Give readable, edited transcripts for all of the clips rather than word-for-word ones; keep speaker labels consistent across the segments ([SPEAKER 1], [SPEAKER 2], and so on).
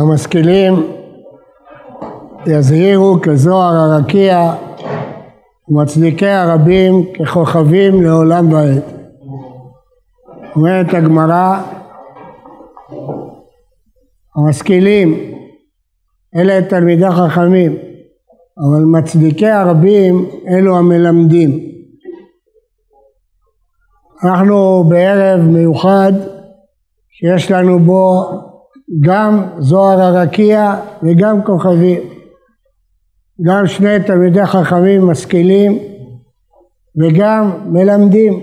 [SPEAKER 1] המשכילים יזהירו כזוהר הרקיע ומצדיקי הרבים ככוכבים לעולם ועד. אומרת הגמרא, המשכילים אלה תלמידי חכמים, אבל מצדיקי הרבים אלו המלמדים. אנחנו בערב מיוחד שיש לנו בו גם זוהר הרקיע וגם כוכבים, גם שני תלמידי חכמים משכילים וגם מלמדים,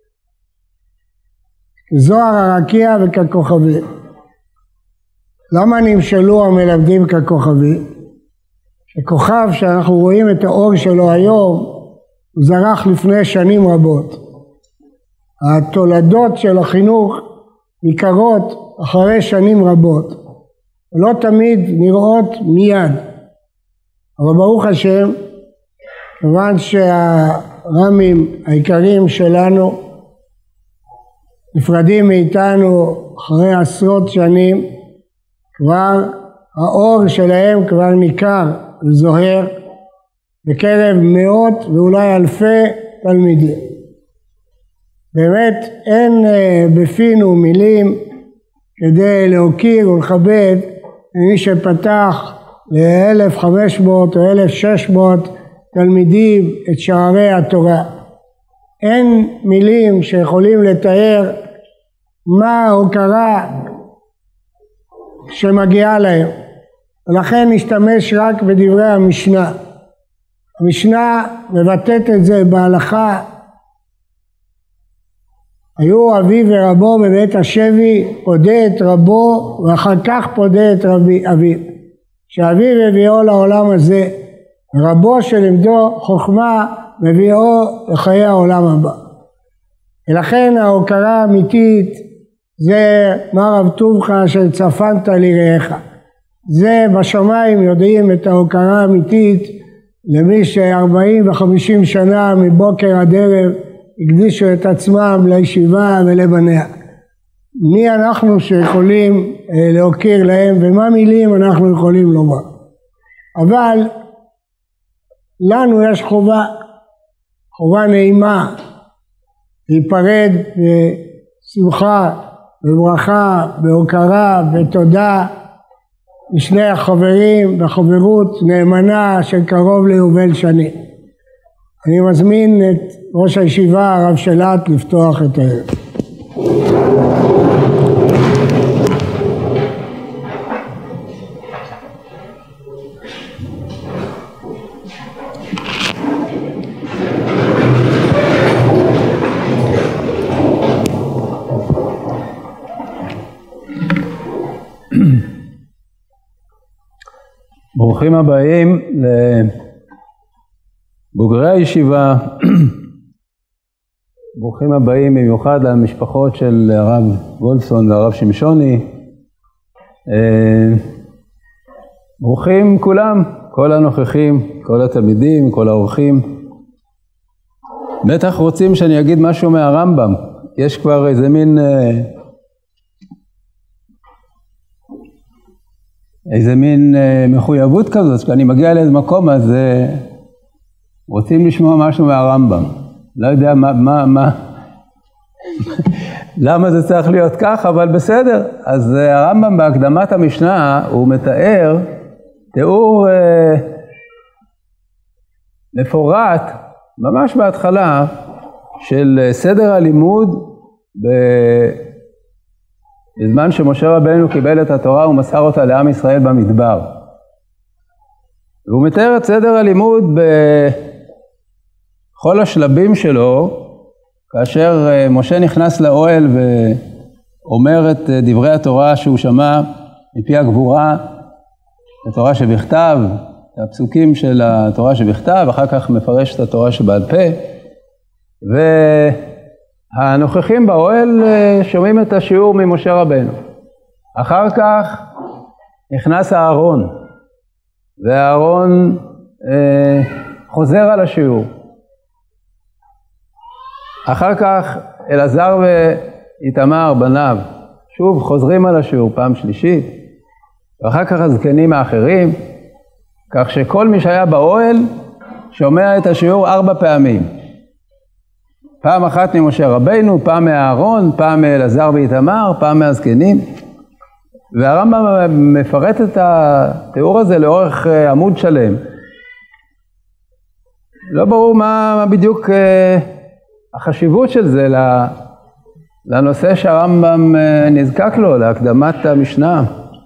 [SPEAKER 1] זוהר הרקיע וככוכבים. למה נמשלו המלמדים ככוכבים? הכוכב שאנחנו רואים את האור שלו היום הוא זרח לפני שנים רבות. התולדות של החינוך ניכרות אחרי שנים רבות, לא תמיד נראות מיד, אבל ברוך השם, כיוון שהרמים העיקריים שלנו נפרדים מאיתנו אחרי עשרות שנים, כבר האור שלהם כבר ניכר וזוהר בקרב מאות ואולי אלפי תלמידים. באמת אין בפינו מילים כדי להוקיר ולכבד מי שפתח ל-1500 או 1600 תלמידים את שערי התורה. אין מילים שיכולים לתאר מה ההוקרה שמגיעה להם, ולכן נשתמש רק בדברי המשנה. המשנה מבטאת את זה בהלכה. היו אבי ורבו בבית השבי, פודה את רבו ואחר כך פודה את אביו. שאביו הביאו לעולם הזה, רבו שלימדו חוכמה מביאו לחיי העולם הבא. ולכן ההוקרה האמיתית זה מה רב טובך אשר צפנת לרעך. זה בשמיים יודעים את ההוקרה האמיתית למי ש40 ו50 שנה מבוקר עד ערב הקדישו את עצמם לישיבה ולבניה. מי אנחנו שיכולים להוקיר להם ומה מילים אנחנו יכולים לומר. אבל לנו יש חובה נעימה להיפרד בשמחה, בברכה, בהוקרה, בתודה משני החברים בחברות נאמנה של קרוב ליובל שנים. אני מזמין את ראש הישיבה הרב שלט לפתוח את הערב.
[SPEAKER 2] ברוכים הבאים לבוגרי הישיבה, ברוכים הבאים במיוחד למשפחות של הרב וולפסון והרב שמשוני, ברוכים כולם, כל הנוכחים, כל התלמידים, כל האורחים. בטח רוצים שאני אגיד משהו מהרמב"ם, יש כבר איזה מין מחויבות כזאת, כשאני מגיע לאיזה מקום אז רוצים לשמוע משהו מהרמב"ם. לא יודע למה זה צריך להיות כך, אבל בסדר. אז הרמב"ם בהקדמת המשנה הוא מתאר תיאור מפורט, ממש בהתחלה, של סדר הלימוד בזמן שמשה רבנו קיבל את התורה ומסר אותה לעם ישראל במדבר. והוא מתאר את סדר הלימוד בכל השלבים שלו, כאשר משה נכנס לאוהל ואומר את דברי התורה שהוא שמע מפי הגבורה, התורה שבכתב, הפסוקים של התורה שבכתב, אחר כך מפרש את התורה שבעל פה, והנוכחים באוהל שומעים את השיעור ממשה רבנו. אחר כך נכנס הארון, והארון חוזר על השיעור. אחר כך אלעזר ואיתמר בניו שוב חוזרים על השיעור פעם שלישית, ואחר כך הזקנים האחרים, כך שכל מי שהיה באוהל שומע את השיעור 4 פעמים. פעם אחת ממשה רבינו, פעם מאהרון, פעם מאלעזר ואיתמר, פעם מהזקנים. והרמב"ם מפרט את התיאור הזה לאורך עמוד שלם. לא ברור מה בדיוק החשיבות של זה לנושא שהרמב"ם נזקק לו, להקדמת המשנה.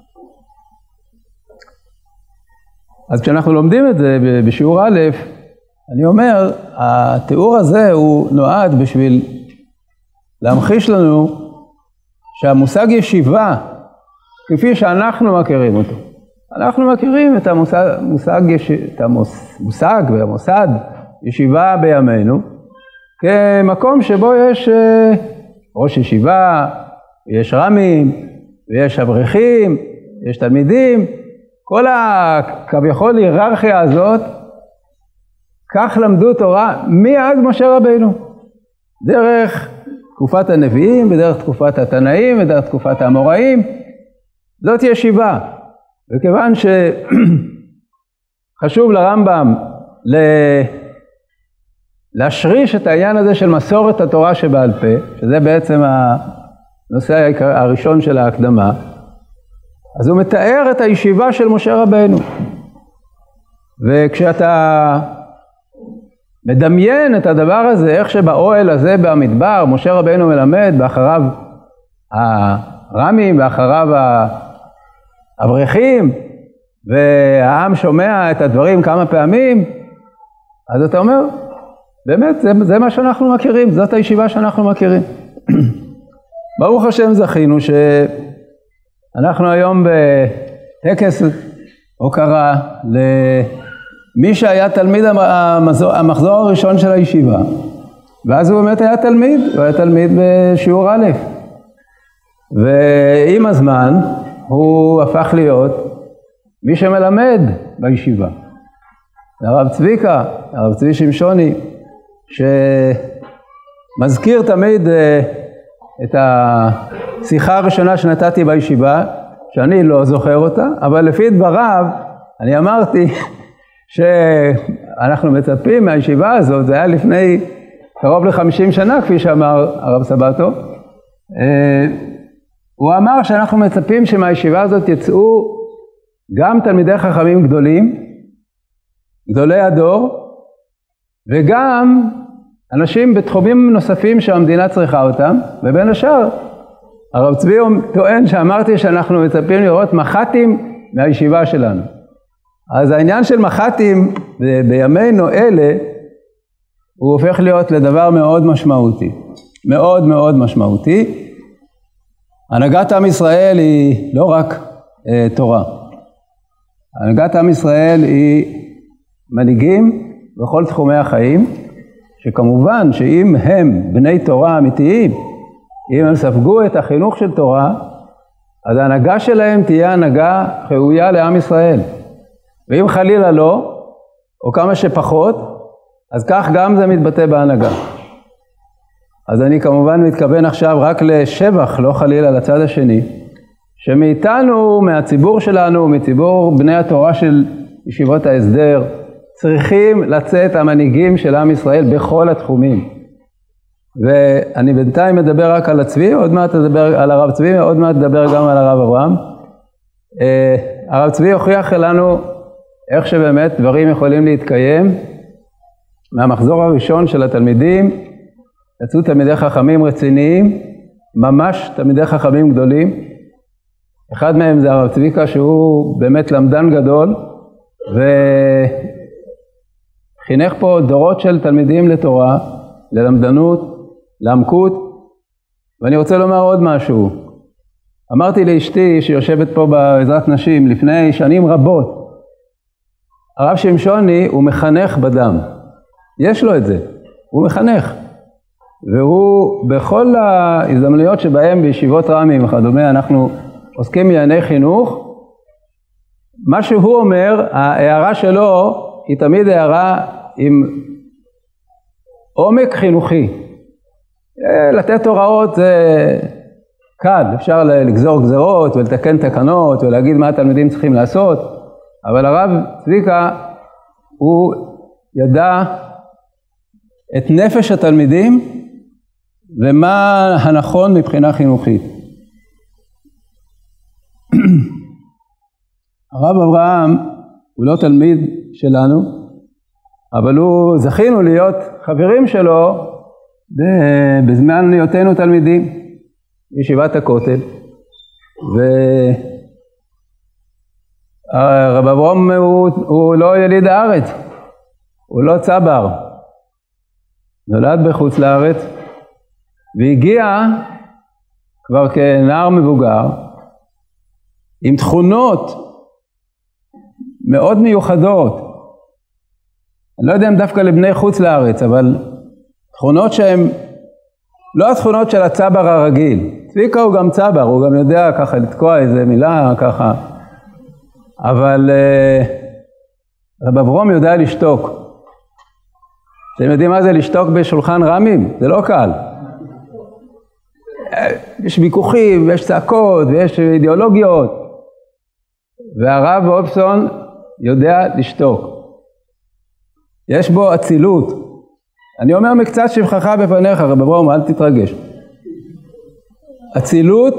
[SPEAKER 2] אז כשאנחנו לומדים את זה בשיעור א', אני אומר, התיאור הזה הוא נועד בשביל להמחיש לנו שהמושג ישיבה, כפי שאנחנו מכירים אותו, אנחנו מכירים את המושג והמוסד ישיבה בימינו, כמקום שבו יש ראש ישיבה, ויש רמים, ויש אברכים, יש תלמידים, כל כביכול היררכיה הזאת, כך למדו תורה מעד משה רבינו, דרך תקופת הנביאים, ודרך תקופת התנאים, ודרך תקופת האמוראים. זאת ישיבה. וכיוון שחשוב לרמב"ם להשריש את העניין הזה של מסורת התורה שבעל פה, שזה בעצם הנושא הראשון של ההקדמה, אז הוא מתאר את הישיבה של משה רבינו. וכשאתה מדמיין את הדבר הזה, איך שבאוהל הזה במדבר, משה רבינו מלמד, באחריו הרמים, באחריו האברכים, והעם שומע את הדברים כמה פעמים, אז אתה אומר, באמת, זה מה שאנחנו מכירים, זאת הישיבה שאנחנו מכירים. ברוך השם זכינו שאנחנו היום בטקס הוקרה למי שהיה תלמיד המחזור הראשון של הישיבה, ואז הוא באמת היה תלמיד, הוא היה תלמיד בשיעור א', ועם הזמן הוא הפך להיות מי שמלמד בישיבה. הרב צביקה, הרב צבי שמשוני, שמזכיר תמיד את השיחה הראשונה שנתתי בישיבה, שאני לא זוכר אותה, אבל לפי דבריו, אני אמרתי שאנחנו מצפים מהישיבה הזאת, זה היה לפני קרוב ל50 שנה, כפי שאמר הרב סבתו, הוא אמר שאנחנו מצפים שמהישיבה הזאת יצאו גם תלמידי חכמים גדולים, גדולי הדור, וגם אנשים בתחומים נוספים שהמדינה צריכה אותם, ובין השאר, הרב צבי טוען שאמרתי שאנחנו מצפים לראות מח"טים מהישיבה שלנו. אז העניין של מח"טים בימינו אלה, הוא הופך להיות לדבר מאוד משמעותי. מאוד מאוד משמעותי. הנהגת עם ישראל היא לא רק תורה. הנהגת עם ישראל היא מנהיגים בכל תחומי החיים, שכמובן שאם הם בני תורה אמיתיים, אם הם ספגו את החינוך של תורה, אז ההנהגה שלהם תהיה הנהגה ראויה לעם ישראל. ואם חלילה לא, או כמה שפחות, אז כך גם זה מתבטא בהנהגה. אז אני כמובן מתכוון עכשיו רק לשבח, לא חלילה לצד השני, שמאיתנו, מהציבור שלנו, מציבור בני התורה של ישיבות ההסדר, צריכים לצאת המנהיגים של עם ישראל בכל התחומים. ואני בינתיים מדבר רק על הצבי, עוד מעט אדבר על הרב צבי, עוד מעט אדבר גם על הרב אברהם. הרב צבי הוכיח לנו איך שבאמת דברים יכולים להתקיים. מהמחזור הראשון של התלמידים, יצאו תלמידי חכמים רציניים, ממש תלמידי חכמים גדולים. אחד מהם זה הרב צביקה, שהוא באמת למדן גדול, וחינך פה דורות של תלמידים לתורה, ללמדנות, לעמקות. ואני רוצה לומר עוד משהו. אמרתי לאשתי שיושבת פה בעזרת נשים לפני שנים רבות, הרב שמשוני הוא מחנך בדם. יש לו את זה, הוא מחנך. והוא בכל ההזדמנויות שבהם בישיבות רמים וכדומה, אנחנו עוסקים בענייני חינוך, מה שהוא אומר, ההערה שלו היא תמיד הערה עם עומק חינוכי. לתת הוראות קל, אפשר לגזור גזרות ולתקן תקנות ולהגיד מה התלמידים צריכים לעשות, אבל הרב צביקה הוא ידע את נפש התלמידים ומה הנכון מבחינה חינוכית. הרב אברהם הוא לא תלמיד שלנו, אבל הוא זכינו להיות חברים שלו בזמן היותנו תלמידים בישיבת הכותל. והרב אברהם הוא לא יליד הארץ, הוא לא צבר, נולד בחוץ לארץ והגיע כבר כנער מבוגר עם תכונות מאוד מיוחדות. אני לא יודע אם דווקא לבני חוץ לארץ, אבל תכונות שהן לא התכונות של הצבר הרגיל. צביקה הוא גם צבר, הוא גם יודע ככה לתקוע איזה מילה ככה, אבל רב אברהם יודע לשתוק. אתם יודעים מה זה לשתוק בשולחן רמים? זה לא קל. יש ויכוחים ויש צעקות ויש אידיאולוגיות, והרב וולפסון יודע לשתוק. יש בו אצילות. אני אומר מקצת שבחך בפניך, רב אברהם, אל תתרגש. אצילות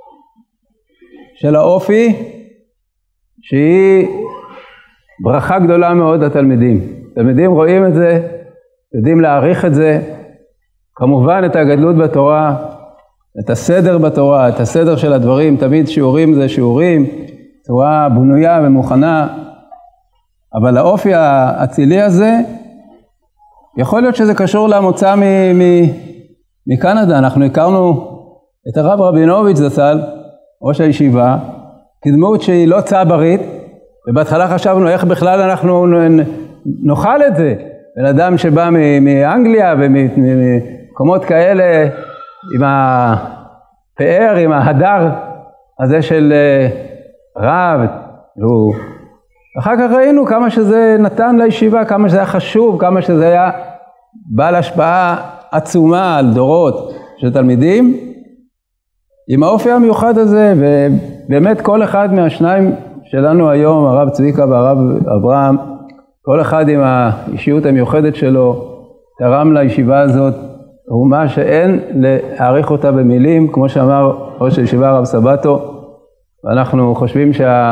[SPEAKER 2] של האופי שהיא ברכה גדולה מאוד לתלמידים. תלמידים רואים את זה, יודעים להעריך את זה, כמובן את הגדלות בתורה, את הסדר בתורה, את הסדר של הדברים, תמיד שיעורים זה שיעורים, צורה בנויה ומוכנה, אבל האופי האצילי הזה, יכול להיות שזה קשור למוצא מקנדה. אנחנו הכרנו את הרב רבינוביץ' זצ"ל, ראש הישיבה, כדמות שהיא לא צברית, ובהתחלה חשבנו איך בכלל אנחנו נאכל את זה. בן אדם שבא מאנגליה ומקומות כאלה, עם הפאר, עם ההדר הזה של רב, אחר כך ראינו כמה שזה נתן לישיבה, כמה שזה היה חשוב, כמה שזה היה בעל השפעה עצומה על דורות של תלמידים, עם האופי המיוחד הזה. ובאמת כל אחד מהשניים שלנו היום, הרב צביקה והרב אברהם, כל אחד עם האישיות המיוחדת שלו, תרם לישיבה הזאת תרומה שאין להעריך אותה במילים, כמו שאמר ראש הישיבה הרב סבתו, ואנחנו חושבים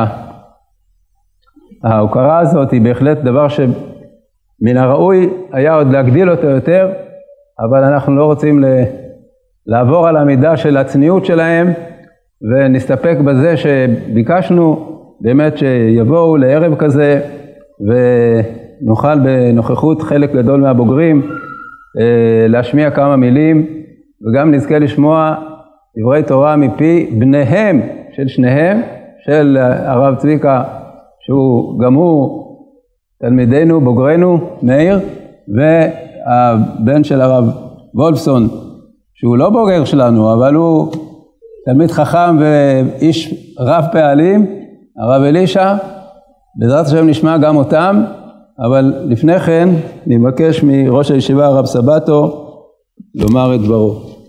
[SPEAKER 2] ההוקרה הזאת היא בהחלט דבר שמן הראוי היה עוד להגדיל אותו יותר, אבל אנחנו לא רוצים לעבור על המידה של הצניעות שלהם, ונסתפק בזה שביקשנו באמת שיבואו לערב כזה, ונוכל בנוכחות חלק גדול מהבוגרים להשמיע כמה מילים, וגם נזכה לשמוע דברי תורה מפי בניהם של שניהם, של הרב צביקה, שהוא גם הוא תלמידנו, בוגרנו, מאיר, והבן של הרב וולפסון, שהוא לא בוגר שלנו, אבל הוא תלמיד חכם ואיש רב פעלים, הרב אלישע. בעזרת השם נשמע גם אותם, אבל לפני כן נבקש מראש הישיבה הרב סבתו לומר את דברו.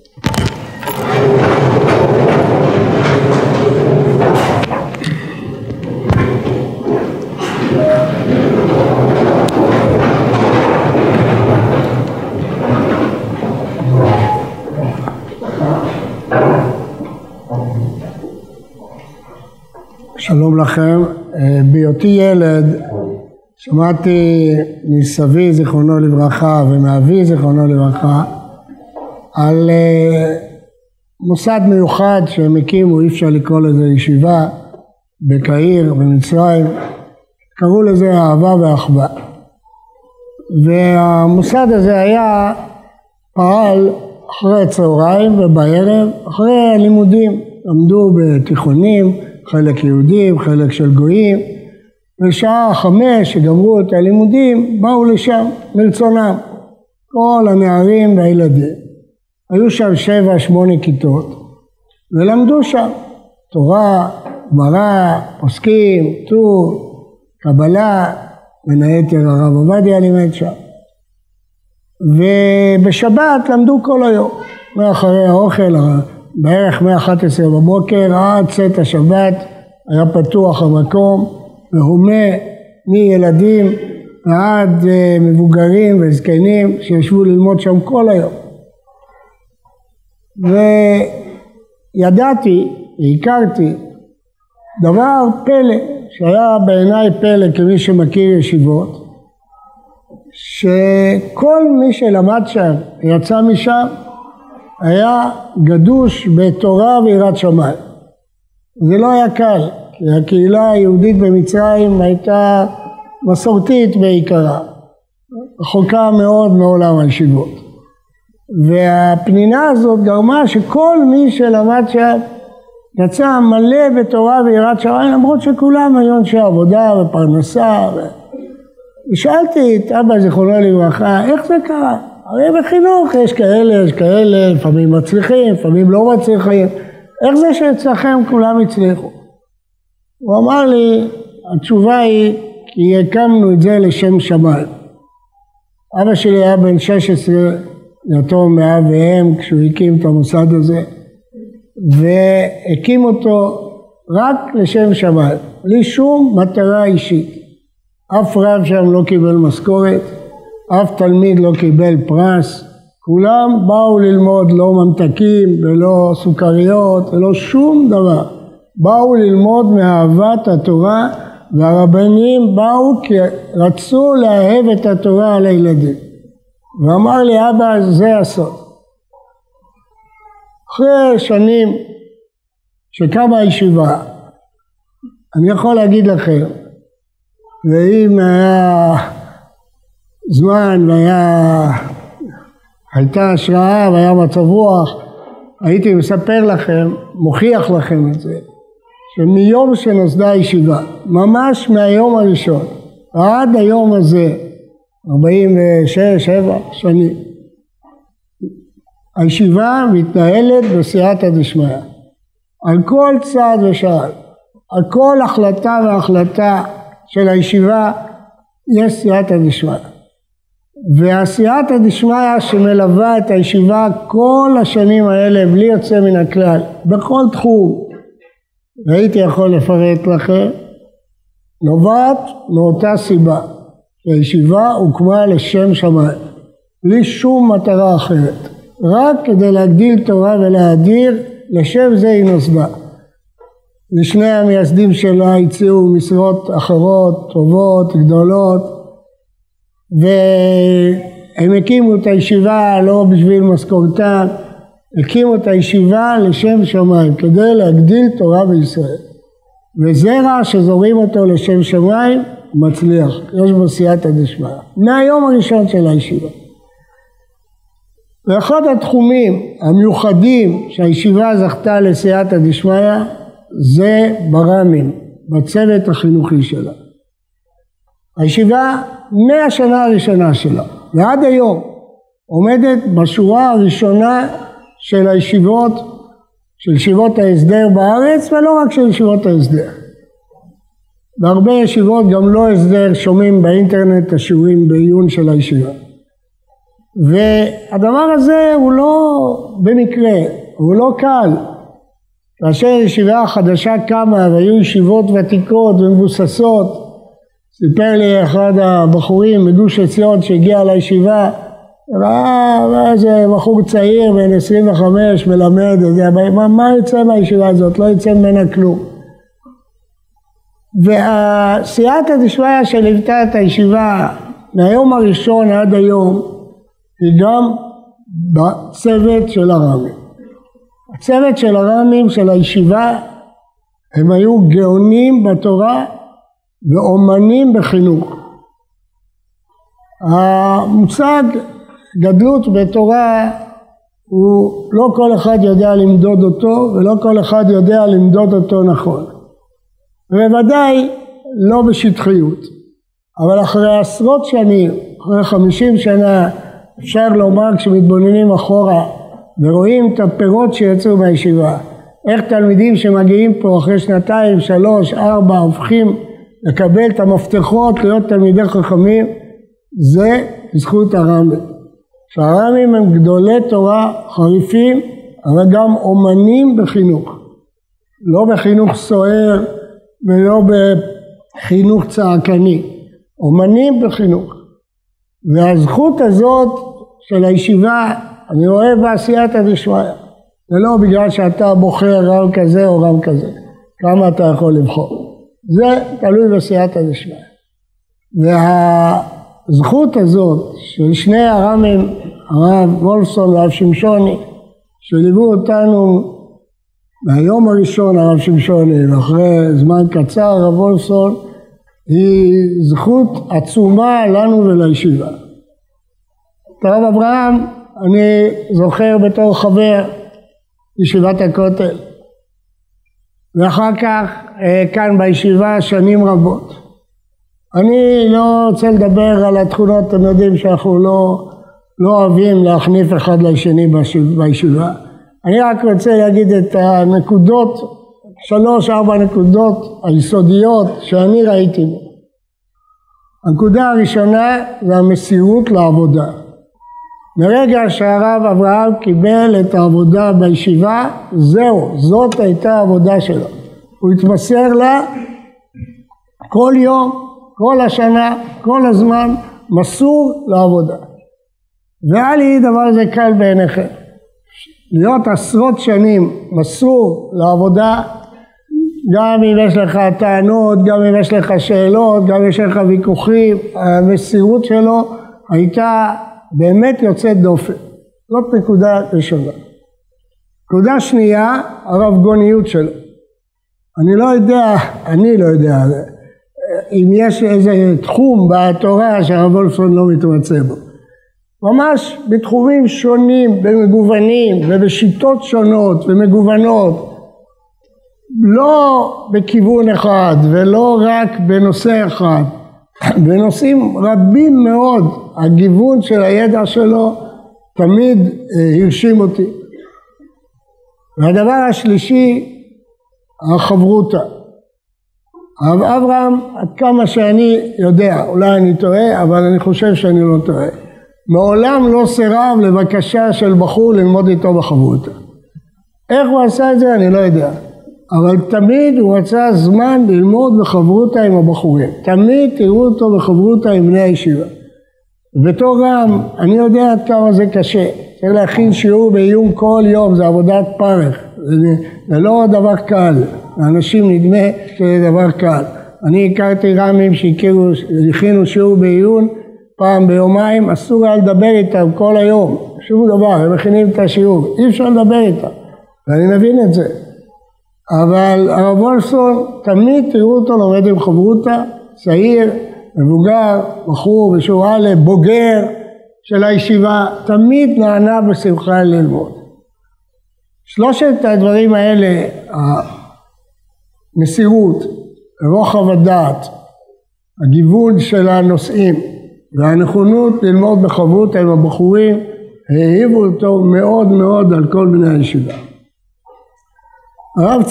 [SPEAKER 1] שלום לכם. בהיותי ילד שמעתי מסבי זיכרונו לברכה ומאבי זיכרונו לברכה על מוסד מיוחד שהם הקימו, אי אפשר לקרוא לזה ישיבה, בקהיר במצרים, קראו לזה אהבה ואחווה. והמוסד הזה היה פעל אחרי הצהריים ובערב, אחרי הלימודים, למדו בתיכונים, חלק יהודים, חלק של גויים, בשעה 5 שגמרו את הלימודים, באו לשם מרצונם, כל הנערים והילדים. היו שם 7-8 כיתות, ולמדו שם תורה, גמרא, פוסקים, טור, קבלה, בין היתר הרב עובדיה לימד שם. ובשבת למדו כל היום, ואחרי האוכל בערך מ-11 בבוקר עד צאת השבת היה פתוח המקום, והומה מילדים ועד מבוגרים וזקנים שישבו ללמוד שם כל היום. וידעתי, והכרתי, דבר פלא, שהיה בעיניי פלא כמי שמכיר ישיבות, שכל מי שלמד שם, יצא משם, היה גדוש בתורה ויראת שמיים. זה לא היה קל, כי הקהילה היהודית במצרים הייתה מסורתית בעיקרה, רחוקה מאוד מעולם הישיבות. והפנינה הזאת גרמה שכל מי שלמד שם יצא מלא בתורה ויראת שמיים, למרות שכולם היו אנשי עבודה ופרנסה. ושאלתי את אבא זיכרונו לברכה, איך זה קרה? הרי בחינוך יש כאלה, לפעמים מצליחים, לפעמים לא מצליחים. איך זה שאצלכם כולם הצליחו? הוא אמר לי, התשובה היא, כי הקמנו את זה לשם שמיים. אבא שלי היה בן 16, יתום מאב ואם, כשהוא הקים את המוסד הזה, והקים אותו רק לשם שמיים, בלי שום מטרה אישית. אף רב שם לא קיבל משכורת, אף תלמיד לא קיבל פרס, כולם באו ללמוד, לא ממתקים ולא סוכריות ולא שום דבר. באו ללמוד מאהבת התורה, והרבנים באו כי רצו לאהב את התורה על הילדים. ואמר לי, אבא, זה הסוד. אחרי שנים שקמה הישיבה, אני יכול להגיד לכם, ואם היה זמן והייתה השראה והיה מצב רוח, הייתי מספר לכם, מוכיח לכם את זה, שמיום שנוסדה הישיבה, ממש מהיום הראשון, עד היום הזה, 46-7 שנים, הישיבה מתנהלת בסייעתא דשמיא, על כל צעד ושעל, על כל החלטה והחלטה של הישיבה יש סייעתא דשמיא. והסייעתא דשמיא שמלווה את הישיבה כל השנים האלה בלי יוצא מן הכלל, בכל תחום, והייתי יכול לפרט לכם, נובעת מאותה סיבה, שהישיבה הוקמה לשם שמיים, בלי שום מטרה אחרת, רק כדי להגדיל תורה ולהאדיר, לשם זה היא נוסדה. לשני המייסדים שלה הציעו משרות אחרות, טובות, גדולות, והם הקימו את הישיבה לא בשביל משכורתם, הקימו את הישיבה לשם שמיים, כדי להגדיל תורה בישראל. וזרע שזורים אותו לשם שמיים, מצליח, יש בו סייעתא דשמיא, מהיום הראשון של הישיבה. ואחד התחומים המיוחדים שהישיבה זכתה לסייעתא דשמיא, זה ברמים, בצוות החינוכי שלה. הישיבה מהשנה הראשונה שלה ועד היום עומדת בשורה הראשונה של הישיבות, של ישיבות ההסדר בארץ, ולא רק של ישיבות ההסדר. בהרבה ישיבות גם לא הסדר שומעים באינטרנט השיעורים בעיון של הישיבה. והדבר הזה הוא לא במקרה, הוא לא קל. כאשר ישיבה חדשה קמה והיו ישיבות ותיקות ומבוססות, סיפר לי אחד הבחורים מגוש עציון שהגיע לישיבה, ראה איזה בחור צעיר בן 25 מלמד, מה יוצא מהישיבה הזאת? לא יוצא ממנה כלום. והסייעתא דשמיא שליוותה את הישיבה מהיום הראשון עד היום, היא גם בצוות של הרמים. הצוות של הרמים של הישיבה, הם היו גאונים בתורה ואומנים בחינוך. המושג גדלות בתורה הוא לא כל אחד יודע למדוד אותו, ולא כל אחד יודע למדוד אותו נכון. ובוודאי לא בשטחיות. אבל אחרי עשרות שנים, אחרי 50 שנה, אפשר לומר כשמתבוננים אחורה ורואים את הפירות שיצאו מהישיבה, איך תלמידים שמגיעים פה אחרי 2, 3, 4 הופכים לקבל את המפתחות להיות תלמידי חכמים, זה בזכות הרמים. שהרמים הם גדולי תורה חריפים, אבל גם אומנים בחינוך. לא בחינוך סוער ולא בחינוך צעקני. אומנים בחינוך. והזכות הזאת של הישיבה, אני רואה בעשייתא דשמיא. זה לא בגלל שאתה בוחר רב כזה או רב כזה. כמה אתה יכול לבחור. זה תלוי בעשייתא דשמיא. והזכות הזאת של שני הר"מים, הרב וולפסון והרב שמשוני, שליוו אותנו מהיום הראשון הרב שמשוני, ואחרי זמן קצר הרב וולפסון, היא זכות עצומה לנו ולישיבה. את הרב אברהם אני זוכר בתור חבר ישיבת הכותל, ואחר כך כאן בישיבה שנים רבות. אני לא רוצה לדבר על התכונות, אתם יודעים שאנחנו לא אוהבים להחניף אחד לשני בישיבה. אני רק רוצה להגיד את הנקודות, 3-4 נקודות היסודיות שאני ראיתי. הנקודה הראשונה זה המסירות לעבודה. מרגע שהרב אברהם קיבל את העבודה בישיבה, זאת הייתה העבודה שלו. הוא התמסר לה כל יום, כל השנה, כל הזמן, מסור לעבודה. והיה לי דבר זה קל בעיניכם. להיות עשרות שנים מסור לעבודה, גם אם יש לך טענות, גם אם יש לך שאלות, גם אם יש לך ויכוחים, המסירות שלו הייתה באמת יוצאת דופן. זאת נקודה ראשונה. נקודה שנייה, הרבגוניות שלו. אני לא יודע אם יש איזה תחום בתורה שהרב וולפסון לא מתמצא בו. ממש בתחומים שונים ומגוונים ובשיטות שונות ומגוונות, לא בכיוון אחד ולא רק בנושא אחד, בנושאים רבים מאוד. הגיוון של הידע שלו תמיד הרשים אותי. והדבר השלישי, החברותא. הרב אברהם, עד כמה שאני יודע, אולי אני טועה, אבל אני חושב שאני לא טועה, מעולם לא סירב לבקשה של בחור ללמוד איתו בחברותא. איך הוא עשה את זה אני לא יודע, אבל תמיד הוא רצה זמן ללמוד בחברותא עם הבחורים. תמיד תראו אותו בחברותא עם בני הישיבה. בתור רם, אני יודע עד כמה זה קשה. צריך להכין שיעור בעיון כל יום, זה עבודת פרך. זה לא דבר קל. לאנשים נדמה שזה דבר קל. אני הכרתי רמים שהכינו שיעור בעיון פעם ביומיים, אסור היה לדבר איתם כל היום. שום דבר, הם מכינים את השיעור. אי אפשר לדבר איתם. ואני מבין את זה. אבל הרב וולפסון, תמיד תראו אותו לומד עם חברותא, צעיר, מבוגר, בחור בשיעור א', בוגר של הישיבה, תמיד נענה בשמחה ללמוד. שלושת הדברים האלה, המסירות, רוחב הדעת, הגיוון של הנושאים והנכונות ללמוד בחברותא עם הבחורים, העיבו אותו מאוד מאוד על כל בני הישיבה. הרב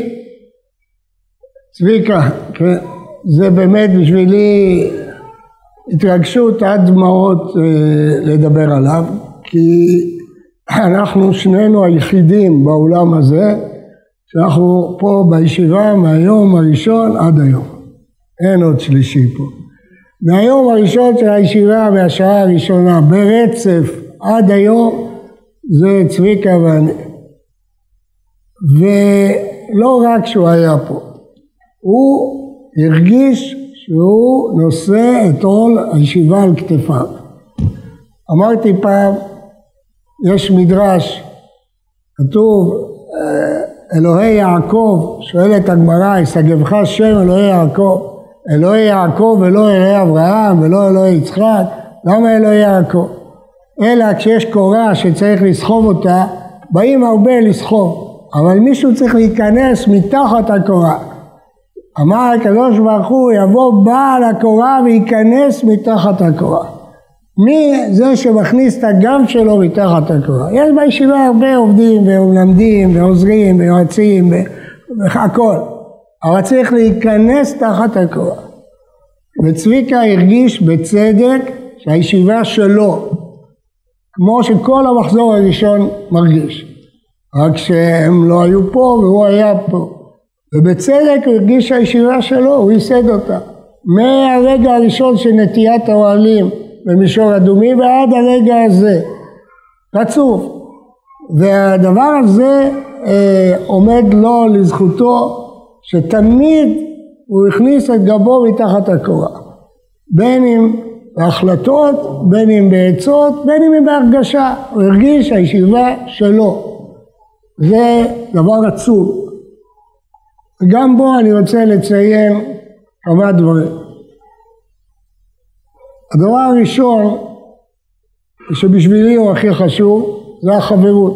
[SPEAKER 1] צביקה, זה באמת בשבילי התרגשות עד דמעות לדבר עליו, כי אנחנו שנינו היחידים בעולם הזה, שאנחנו פה בישיבה מהיום הראשון עד היום. אין עוד שלישי פה. מהיום הראשון של הישיבה מהשעה הראשונה ברצף עד היום זה צביקה ואני. ולא רק שהוא היה פה, הוא הרגיש שהוא נושא את עול הישיבה על כתפיו. אמרתי פעם, יש מדרש, כתוב, אלוהי יעקב, שואלת הגמרא, ישגבך שם אלוהי יעקב, אלוהי יעקב ולא אלוהי אברהם ולא אלוהי יצחק, למה אלוהי יעקב? אלא כשיש קורה שצריך לסחוב אותה, באים הרבה לסחוב, אבל מישהו צריך להיכנס מתחת הקורה. אמר הקדוש ברוך הוא, יבוא בעל הקורה וייכנס מתחת הקורה. מי זה שמכניס את הגב שלו מתחת הקורה? יש בישיבה הרבה עובדים ומלמדים ועוזרים ויועצים והכל. אבל צריך להיכנס תחת הקורה. וצביקה הרגיש בצדק שהישיבה שלו, כמו שכל המחזור הראשון מרגיש. רק שהם לא היו פה והוא היה פה. ובצדק הוא הרגיש הישיבה שלו, הוא ייסד אותה. מהרגע הראשון של נטיית האוהלים במישור אדומים ועד הרגע הזה. רצוף. והדבר הזה עומד לו לזכותו שתמיד הוא הכניס את גבו מתחת הקורה. בין אם בהחלטות, בין אם בעצות, בין אם בהרגשה. הוא הרגיש הישיבה שלו. זה דבר עצום. גם בו אני רוצה לציין כמה דברים. הדבר הראשון שבשבילי הוא הכי חשוב זה החברות.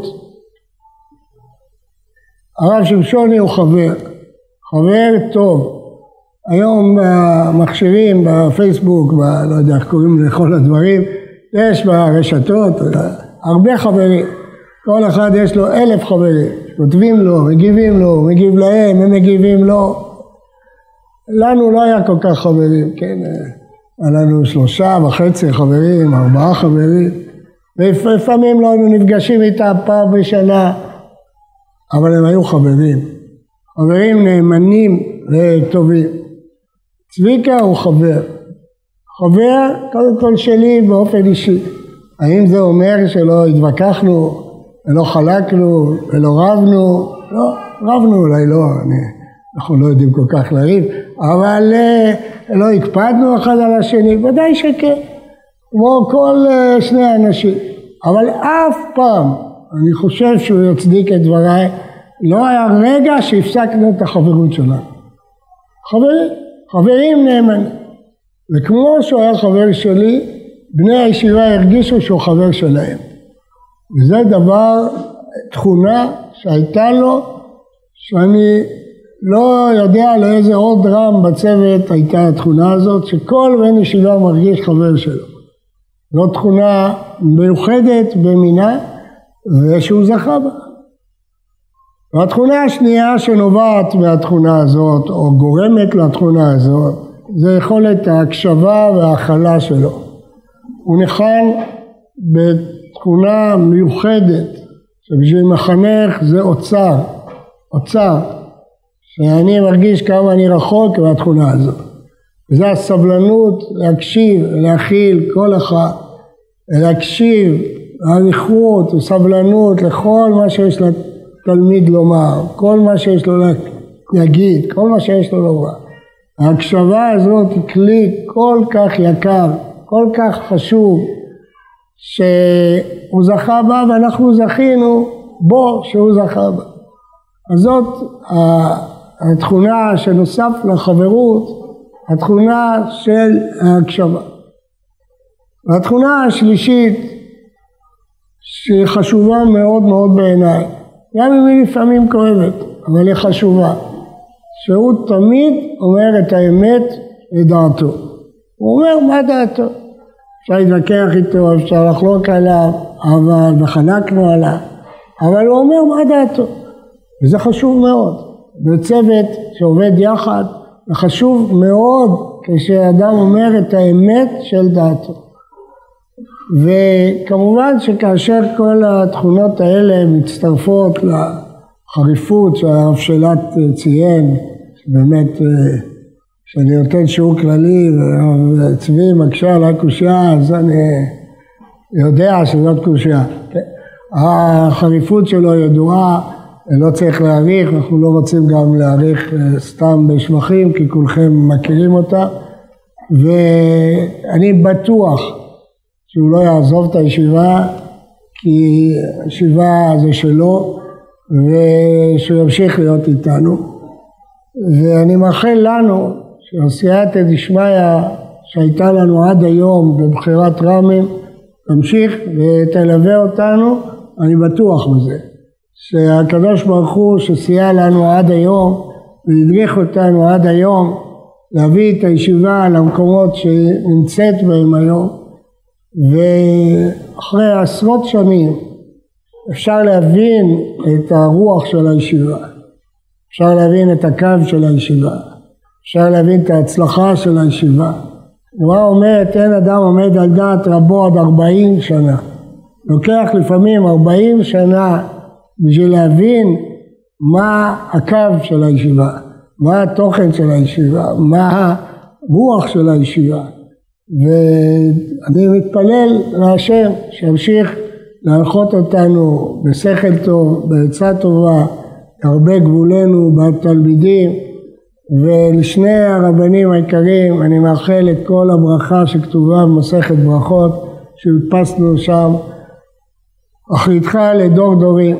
[SPEAKER 1] הרב שמשוני הוא חבר טוב. היום במכשירים, בפייסבוק, לא יודע איך קוראים לכל הדברים, יש ברשתות הרבה חברים. כל אחד יש לו 1000 חברים, כותבים לו, מגיבים לו, מגיב להם, הם מגיבים לו. לנו לא היה כל כך חברים, כן? היה לנו 3.5 חברים, 4 חברים, ולפעמים לא היינו נפגשים איתם פעם בשנה, אבל הם היו חברים. חברים נאמנים וטובים. צביקה הוא חבר. חבר קודם כל שלי באופן אישי. האם זה אומר שלא התווכחנו, ולא חלקנו, ולא רבנו? לא, רבנו אולי לא, אנחנו לא יודעים כל כך לריב, אבל לא הקפדנו אחד על השני, ודאי שכן, כמו כל שני אנשים. אבל אף פעם, אני חושב שהוא יצדיק את דבריי, לא היה רגע שהפסקנו את החברות שלנו. חברים נאמנים. וכמו שהוא היה חבר שלי, בני הישיבה הרגישו שהוא חבר שלהם. וזה דבר, תכונה שהייתה לו, שאני לא יודע לאיזה עוד רם בצוות הייתה התכונה הזאת, שכל בן ישיבה מרגיש חבר שלו. זו תכונה מיוחדת במינה, ושהוא זכה בה. והתכונה השנייה שנובעת מהתכונה הזאת, או גורמת לתכונה הזאת, זה יכולת ההקשבה וההכלה שלו. הוא ניחן בתכונה מיוחדת, שבשביל מחנך זה אוצר, שאני מרגיש כמה אני רחוק מהתכונה הזאת. וזה הסבלנות להקשיב, להכיל כל אחד, להקשיב, הליכות וסבלנות לכל מה שיש לתלמיד לומר, כל מה שיש לו להגיד, כל מה שיש לו לומר. ההקשבה הזאת היא כלי כל כך יקר, כל כך חשוב, שהוא זכה בה ואנחנו זכינו בו שהוא זכה בה. אז זאת התכונה שנוסף לחברות, התכונה של ההקשבה. והתכונה השלישית שהיא חשובה מאוד מאוד בעיניי, גם אם היא לפעמים כואבת, אבל היא חשובה, שהוא תמיד אומר את האמת לדעתו. הוא אומר מה דעתו. אפשר להתווכח איתו, אפשר לחלוק עליו, אבל וחלקנו עליו, אבל הוא אומר מה דעתו. וזה חשוב מאוד. בצוות שעובד יחד, זה חשוב מאוד כשאדם אומר את האמת של דעתו. וכמובן שכאשר כל התכונות האלה מצטרפות לחריפות שהרב שלט ציין, שבאמת כשאני נותן שיעור כללי וצבי מקשה על הקושיה, אז אני יודע שזאת קושיה. החריפות שלו ידועה, לא צריך להעריך, אנחנו לא רוצים גם להעריך סתם בשבחים, כי כולכם מכירים אותה, ואני בטוח שהוא לא יעזוב את הישיבה, כי הישיבה זה שלו, ושהוא ימשיך להיות איתנו. ואני מאחל לנו שהסייעתא דשמיא שהייתה לנו עד היום בבחירת רמים, תמשיך ותלווה אותנו, אני בטוח בזה. שהקדוש ברוך הוא שסייע לנו עד היום, והדריך אותנו עד היום, להביא את הישיבה למקומות שנמצאת בהם היום, ואחרי עשרות שנים אפשר להבין את הרוח של הישיבה, אפשר להבין את הקו של הישיבה, אפשר להבין את ההצלחה של הישיבה. מה אומרת, אין אדם עומד על דעת רבו עד 40 שנה. לוקח לפעמים 40 שנה בשביל להבין מה הקו של הישיבה, מה התוכן של הישיבה, מה הרוח של הישיבה. ואני מתפלל להשם שימשיך להנחות אותנו בשכל טוב, בעצה טובה, הרבה גבולנו בתלמידים, ולשני הרבנים העיקריים אני מאחל את כל הברכה שכתובה במסכת ברכות שהדפסנו שם, אחריתך לדור דורים.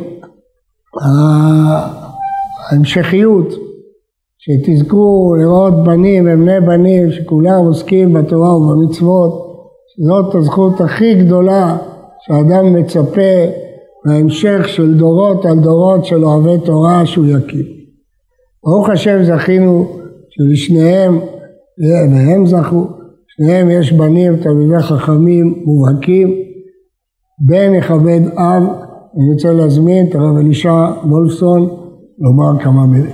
[SPEAKER 1] ההמשכיות, שתזכו לראות בנים ובני בנים שכולם עוסקים בתורה ובמצוות, זאת הזכות הכי גדולה שאדם מצפה להמשך של דורות על דורות של אוהבי תורה שהוא יקים. ברוך השם זכינו שלשניהם, והם זכו, שניהם יש בנים תלמידי חכמים מובהקים, בן יכבד אב. אני רוצה להזמין את הרב אלישע וולפסון לומר כמה מילים.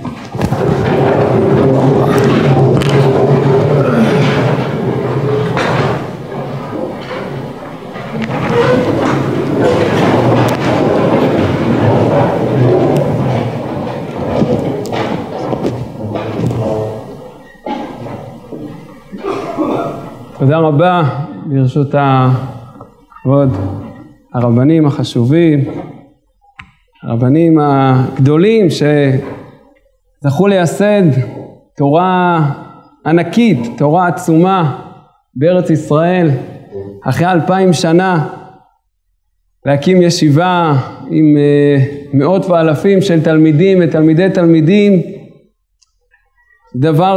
[SPEAKER 3] תודה רבה ברשות כבוד הרבנים החשובים, הרבנים הגדולים שזכו לייסד תורה ענקית, תורה עצומה בארץ ישראל, אחרי 2000 שנה, להקים ישיבה עם מאות ואלפים של תלמידים ותלמידי תלמידים, דבר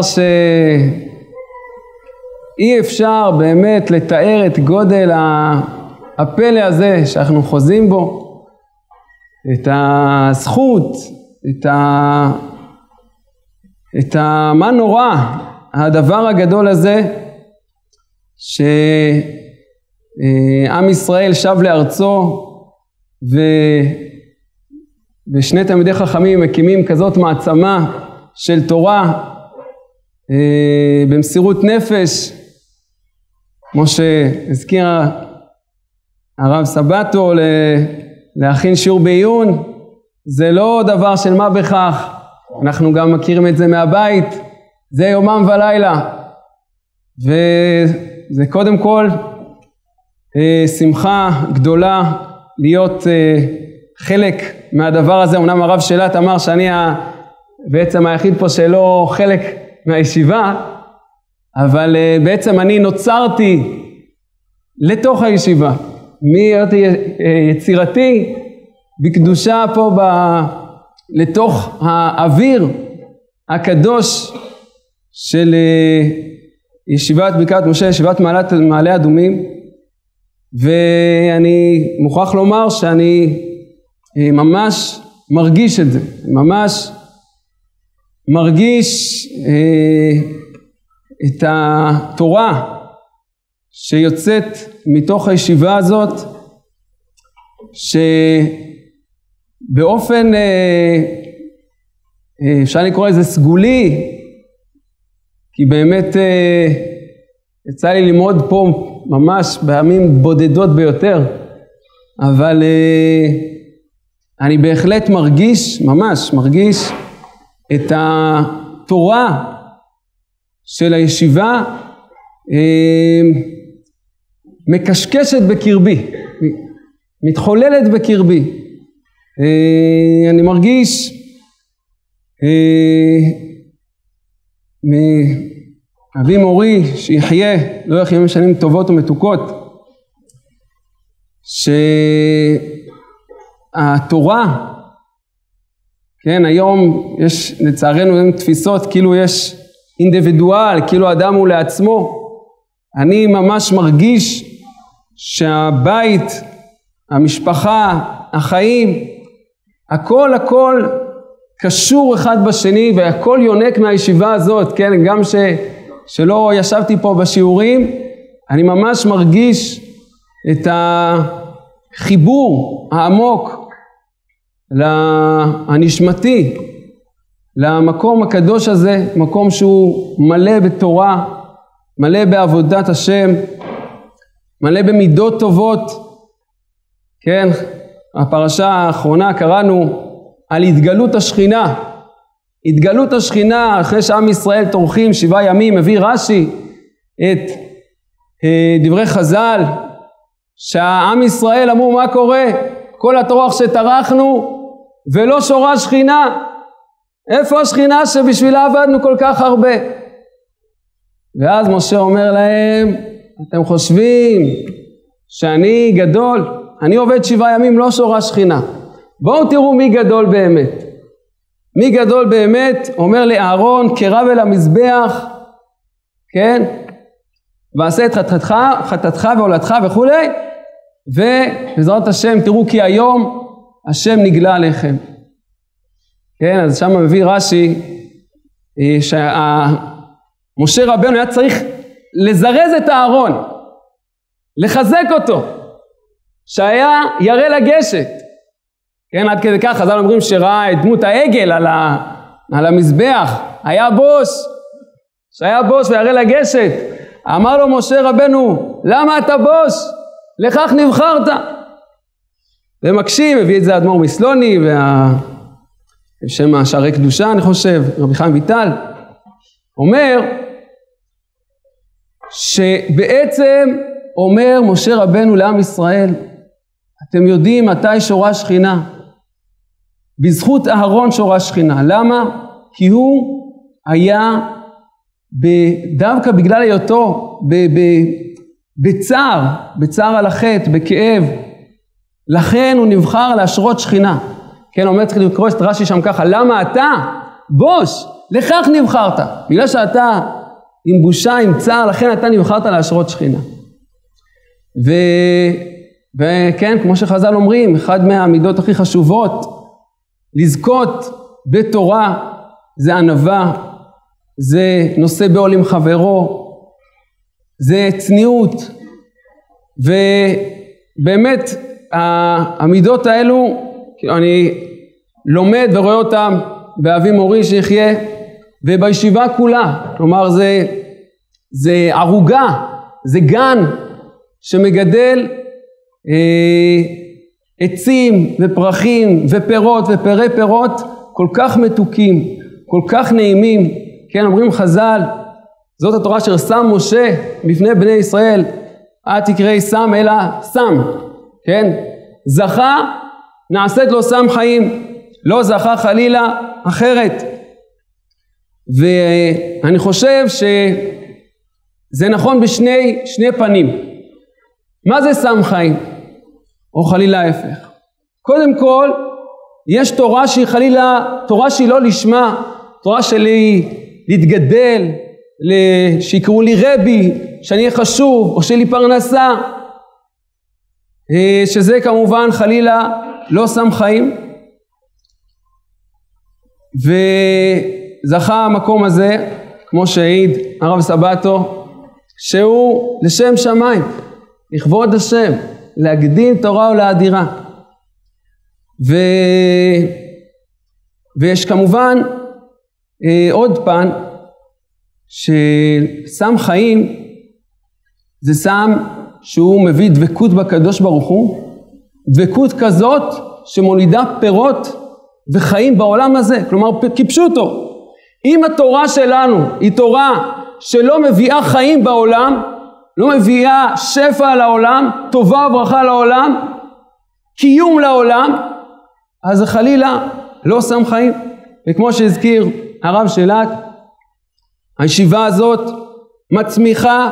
[SPEAKER 3] אי אפשר באמת לתאר את גודל הפלא הזה שאנחנו חוזים בו, את הזכות, מה נורא הדבר הגדול הזה שעם ישראל שב לארצו ושני תלמידי חכמים מקימים כזאת מעצמה של תורה במסירות נפש, כמו שהזכיר הרב סבתו להכין שיעור בעיון. זה לא דבר של מה בכך, אנחנו גם מכירים את זה מהבית, זה יומם ולילה, וזה קודם כל שמחה גדולה להיות חלק מהדבר הזה. אמנם הרב שלט אמר שאני בעצם היחיד פה שלא חלק מהישיבה, אבל בעצם אני נוצרתי לתוך הישיבה, מיצירתי בקדושה פה לתוך האוויר הקדוש של ישיבת ברכת משה, ישיבת מעלה אדומים. ואני מוכרח לומר שאני ממש מרגיש את זה, ממש מרגיש את התורה שיוצאת מתוך הישיבה הזאת, שבאופן אפשר לקרוא לזה סגולי, כי באמת יצא לי ללמוד פה ממש בימים בודדות ביותר, אבל אני בהחלט ממש מרגיש את התורה של הישיבה מקשקשת בקרבי, מתחוללת בקרבי. אני מרגיש מאבי מורי שיחיה, לא יחיה משנים טובות ומתוקות, שהתורה, כן, היום יש לצערנו תפיסות כאילו יש אינדיבידואל, כאילו אדם הוא לעצמו. אני ממש מרגיש שהבית, המשפחה, החיים, הכל קשור אחד בשני, והכל יונק מהישיבה הזאת, כן, גם שלא ישבתי פה בשיעורים, אני ממש מרגיש את החיבור העמוק הנשמתי למקום הקדוש הזה, מקום שהוא מלא בתורה, מלא בעבודת השם, מלא במידות טובות. כן, הפרשה האחרונה קראנו על התגלות השכינה. התגלות השכינה אחרי שעם ישראל תורכים 7 ימים, מביא רש"י את דברי חז"ל, שהעם ישראל אמרו מה קורה? כל התורך שטרחנו ולא שורה שכינה. איפה השכינה שבשבילה עבדנו כל כך הרבה? ואז משה אומר להם, אתם חושבים שאני גדול? אני עובד 7 ימים, לא שורה שכינה. בואו תראו מי גדול באמת. מי גדול באמת? אומר לאהרון, קרב אל המזבח, כן? ועשה את חטאתך ועולתך וכו', ובעזרת השם תראו כי היום השם נגלה עליכם. כן, אז שם מביא רש"י שמשה רבנו היה צריך לזרז את האהרון, לחזק אותו, שהיה ירא לגשת. כן, עד כדי כך חז"ל אומרים שראה את דמות העגל על המזבח, היה בוש, שהיה בוש וירא לגשת. אמר לו משה רבנו, למה אתה בוש? לכך נבחרת. ומקשיב, הביא את זה אדמו"ר מסלוני, בשם שערי קדושה אני חושב, רבי חיים ויטל, אומר שבעצם אומר משה רבנו לעם ישראל, אתם יודעים מתי שורה שכינה? בזכות אהרון שורה שכינה. למה? כי הוא היה דווקא בגלל היותו בצער על החטא, בכאב, לכן הוא נבחר להשרות שכינה. כן, אומר צריך לקרוא את רש"י שם ככה, למה אתה בוש? לכך נבחרת. בגלל שאתה עם בושה, עם צער, לכן אתה נבחרת להשרות שכינה. וכן, כמו שחז"ל אומרים, אחד מהמידות הכי חשובות, לזכות בתורה, זה ענווה, זה נושא בעול עם חברו, זה צניעות, ובאמת המידות האלו, אני לומד ורואה אותם באבי מורי שיחיה, ובישיבה כולה, כלומר זה ערוגה, זה גן שמגדל עצים ופרחים ופירות ופרי פירות כל כך מתוקים, כל כך נעימים. כן, אומרים חז"ל, זאת התורה אשר שם משה בפני בני ישראל, אל תקראי סם אלא סם. כן, זכה נעשית לו סם חיים, לא זכה חלילה אחרת. ואני חושב שזה נכון בשני פנים. מה זה סם חיים? או חלילה ההפך. קודם כל, יש תורה שהיא חלילה, תורה שהיא לא לשמה, תורה שלי להתגדל, שיקראו לי רבי, שאני אהיה חשוב, או שלי פרנסה, שזה כמובן חלילה לא סם חיים. וזכה המקום הזה, כמו שהעיד הרב סבתו, שהוא לשם שמיים, לכבוד השם, להגדיל תורה ולהאדירה. ויש כמובן עוד פן, שסם חיים זה סם שהוא מביא דבקות בקדוש ברוך הוא, דבקות כזאת שמולידה פירות וחיים בעולם הזה. כלומר, כפשוטו, אם התורה שלנו היא תורה שלא מביאה חיים בעולם, לא מביאה שפע לעולם, טובה וברכה לעולם, קיום לעולם, אז חלילה לא שם חיים. וכמו שהזכיר הרב שלק, הישיבה הזאת מצמיחה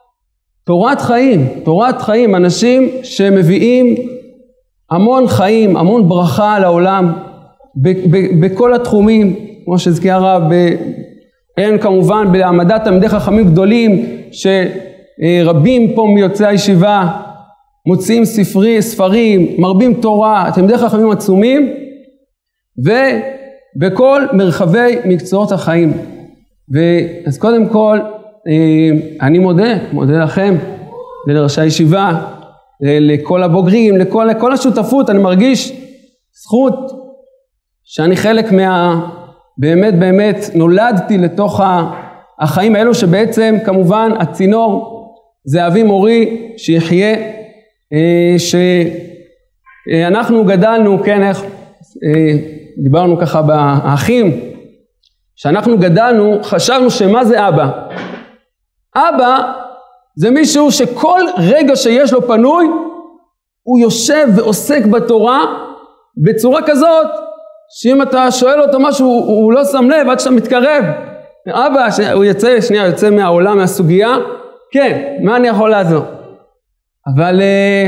[SPEAKER 3] תורת חיים, אנשים שמביאים המון חיים, המון ברכה לעולם, בכל התחומים, כמו שהזכיר הרב, אין כמובן בהעמדת תלמידי חכמים גדולים, שרבים פה מיוצאי הישיבה מוציאים ספרים, מרבים תורה, תלמידי חכמים עצומים, ובכל מרחבי מקצועות החיים. אז קודם כל, אני מודה לכם, לראשי הישיבה, לכל הבוגרים, לכל השותפות. אני מרגיש זכות שאני חלק באמת נולדתי לתוך החיים האלו, שבעצם כמובן הצינור זה אבי מורי שיחיה, אנחנו גדלנו, כן, איך דיברנו ככה באחים, שאנחנו גדלנו, חשבנו שמה זה אבא? אבא זה מישהו שכל רגע שיש לו פנוי, הוא יושב ועוסק בתורה בצורה כזאת, שאם אתה שואל אותו משהו, הוא לא שם לב עד שאתה מתקרב. אבא, הוא יוצא מהעולם, מהסוגיה, כן, מה אני יכול לעזור? אבל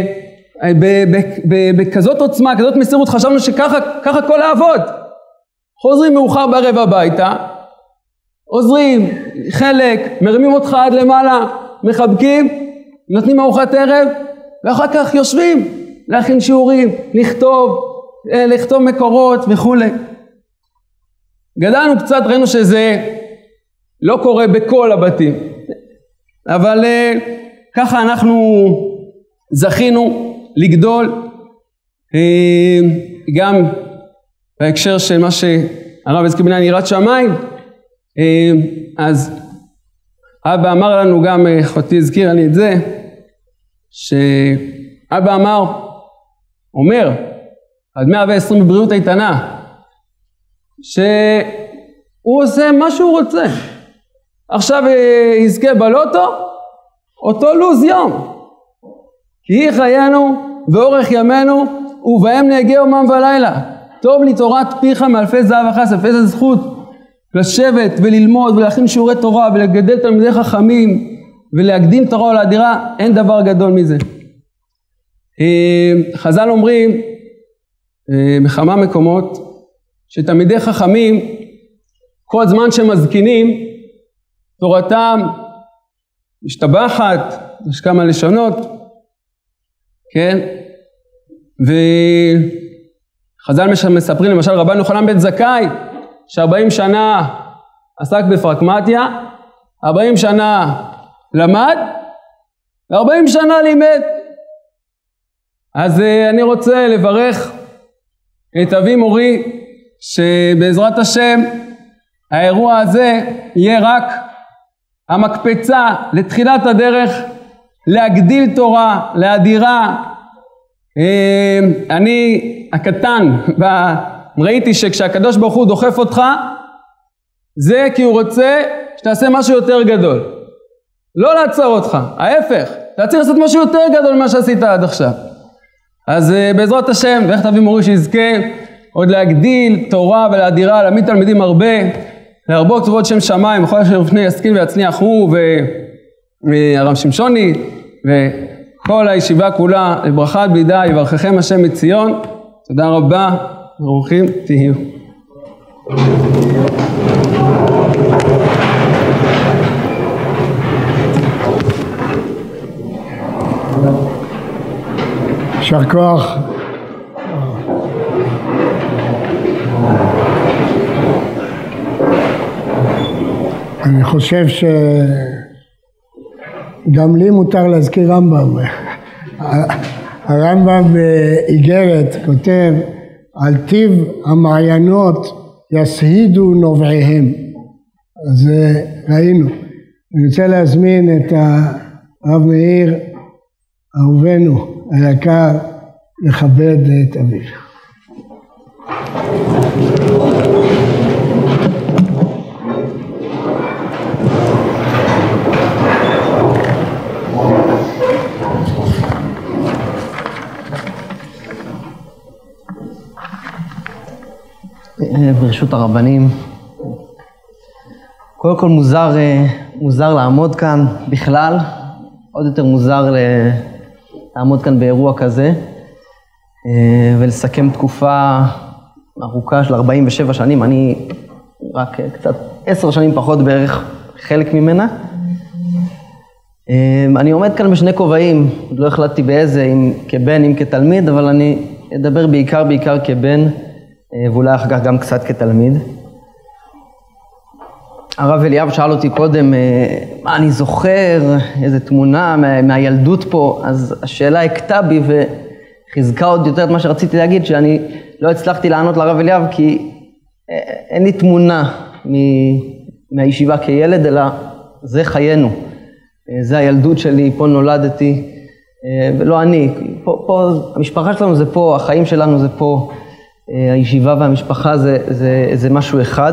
[SPEAKER 3] בכזאת עוצמה, כזאת מסירות, חשבנו שככה כל לעבוד. חוזרים מאוחר בערב הביתה, עוזרים, חלק, מרימים אותך עד למעלה, מחבקים, נותנים ארוחת ערב, ואחר כך יושבים, להכין שיעורים, לכתוב מקורות וכו'. גדלנו קצת, ראינו שזה לא קורה בכל הבתים, אבל ככה אנחנו זכינו לגדול, גם בהקשר של מה שהרב הזכיר בעניין יראת שמיים. אז אבא אמר לנו, גם אחותי הזכירה לי את זה, שאבא אומר עד 120 בבריאות איתנה, שהוא עושה מה שהוא רוצה. עכשיו יזכה בלוטו, אותו לוז יום, כי היא חיינו ואורך ימינו ובהם נהגה יומם ולילה. טוב לי תורת פיך מאלפי זהב וכסף. איזה זכות לשבת וללמוד ולהכין שיעורי תורה ולגדל תלמידי חכמים ולהקדים תורה ולאדירה, אין דבר גדול מזה. חז"ל אומרים בכמה מקומות שתלמידי חכמים כל זמן שמזקינים תורתם משתבחת, יש כמה לשונות, כן? וחז"ל מספרים למשל רבן יוחנן בן זכאי ש40 שנה עסק בפרקמטיה, 40 שנה למד, ו40 שנה לימד. אז אני רוצה לברך את אבי מורי, שבעזרת השם האירוע הזה יהיה רק המקפצה לתחילת הדרך, להגדיל תורה, להדירה. אני הקטן, ראיתי שכשהקדוש ברוך הוא דוחף אותך, זה כי הוא רוצה שתעשה משהו יותר גדול. לא לעצור אותך, ההפך, אתה צריך לעשות משהו יותר גדול ממה שעשית עד עכשיו. אז בעזרת השם, ואיך תביא מורי שיזכה עוד להגדיל תורה ולהדירה, להעמיד תלמידים הרבה, להרבות כבוד שם שמיים, בכל אשר יפנה ישכיל ויצליח הוא והרב שמשוני וכל הישיבה כולה, לברכה בלי די, יברככם השם מציון. תודה רבה, ברוכים תהיו.
[SPEAKER 1] יישר כוח. אני חושב שגם לי מותר להזכיר רמב"ם. הרמב"ם באיגרת כותב על טיב המעיינות יסהידו נובעיהם. אז ראינו. אני רוצה להזמין את הרב מאיר אהובנו היקר לכבד את אביו.
[SPEAKER 4] ברשות הרבנים, קודם כל מוזר לעמוד כאן בכלל, עוד יותר מוזר לעמוד כאן באירוע כזה ולסכם תקופה ארוכה של 47 שנים, אני רק קצת 10 שנים פחות בערך חלק ממנה. אני עומד כאן בשני כובעים, עוד לא החלטתי באיזה, אם כבן, אם כתלמיד, אבל אני אדבר בעיקר כבן, ואולי אחר כך גם קצת כתלמיד. הרב אליאב שאל אותי קודם, מה אני זוכר, איזה תמונה מהילדות פה, אז השאלה הכתה בי וחיזקה עוד יותר את מה שרציתי להגיד, שאני לא הצלחתי לענות לרב אליאב, כי אין לי תמונה מהישיבה כילד, אלא זה חיינו. זה הילדות שלי, פה נולדתי, ולא אני, פה, המשפחה שלנו זה פה, החיים שלנו זה פה, הישיבה והמשפחה זה משהו אחד.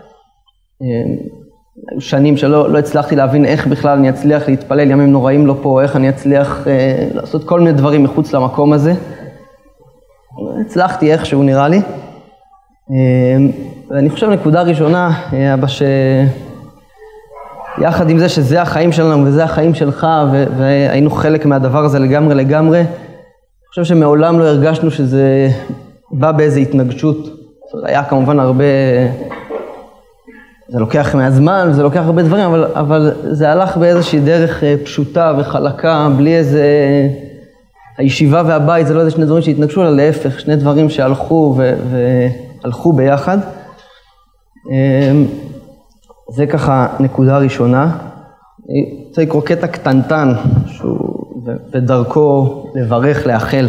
[SPEAKER 4] היו שנים שלא הצלחתי להבין איך בכלל אני אצליח להתפלל ימים נוראים לא פה, איך אני אצליח לעשות כל מיני דברים מחוץ למקום הזה. הצלחתי איכשהו נראה לי. ואני חושב נקודה ראשונה, אבא, יחד עם זה שזה החיים שלנו וזה החיים שלך, והיינו חלק מהדבר הזה לגמרי, אני חושב שמעולם לא הרגשנו שזה בא באיזו התנגשות. היה כמובן הרבה, זה לוקח מהזמן, זה לוקח הרבה דברים, אבל זה הלך באיזושהי דרך פשוטה וחלקה, בלי איזה, הישיבה והבית זה לא איזה שני דברים שהתנגשו, אלא להפך, שני דברים שהלכו והלכו ביחד. זה ככה נקודה ראשונה. אני רוצה לקרוא קטע קטנטן, ודרכו לברך, לאחל.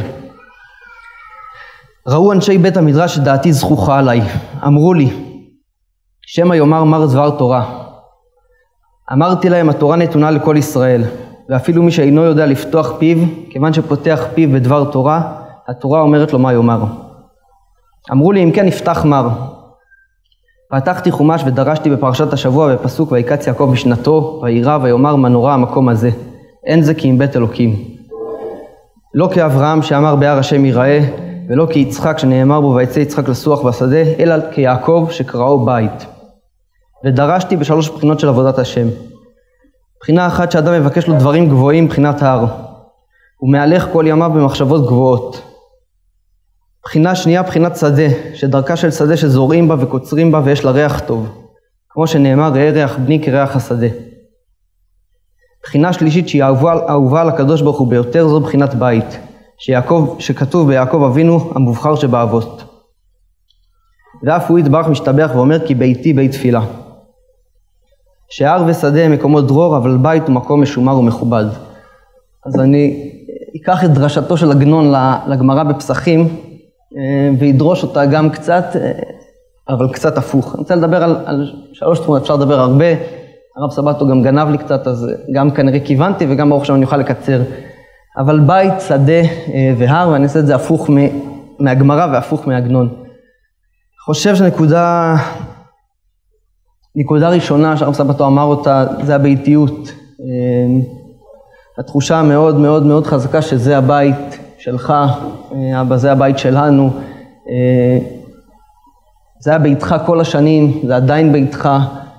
[SPEAKER 4] ראו אנשי בית המדרש שדעתי זכוכה עליי, אמרו לי, שמא יאמר מר דבר תורה. אמרתי להם, התורה נתונה לכל ישראל, ואפילו מי שאינו יודע לפתוח פיו, כיוון שפותח פיו בדבר תורה, התורה אומרת לו מה יאמר. אמרו לי, אם כן נפתח מר. פתחתי חומש ודרשתי בפרשת השבוע בפסוק ויקץ יעקב בשנתו, וירא ויאמר מה נורא המקום הזה, אין זה כי אם בית אלוקים. לא כאברהם שאמר בהר השם יראה, ולא כיצחק שנאמר בו ויצא יצחק לסוח בשדה, אלא כיעקב שקראו בית. ודרשתי בשלוש בחינות של עבודת השם. בחינה אחת שאדם מבקש לו דברים גבוהים, בחינת הר. הוא מהלך כל ימיו במחשבות גבוהות. בחינה שנייה, בחינת שדה, שדרכה של שדה שזורעים בה וקוצרים בה ויש לה ריח טוב. כמו שנאמר, ראה ריח בני כריח השדה. בחינה שלישית שהיא אהובה על הקדוש ברוך הוא ביותר, זו בחינת בית. שכתוב ביעקב אבינו המובחר שבאבות. ואף הוא יתברך משתבח ואומר כי ביתי בית תפילה. שהר ושדה הם מקומות דרור, אבל בית הוא מקום משומר ומכובד. אז אני אקח את דרשתו של עגנון לגמרא בפסחים, וידרוש אותה גם קצת, אבל קצת הפוך. אני רוצה לדבר על שלוש תחומות, אפשר לדבר הרבה. הרב סבתו גם גנב לי קצת, אז גם כנראה כיוונתי, וגם ברוך שם אני אוכל לקצר. אבל בית, שדה והר, ואני אעשה את זה הפוך מהגמרא והפוך מהעגנון. חושב שנקודה ראשונה שהרב סבתו אמר אותה, זה הביתיות. התחושה מאוד מאוד מאוד חזקה שזה הבית שלך, אבא, זה הבית שלנו. זה היה ביתך כל השנים, זה עדיין ביתך.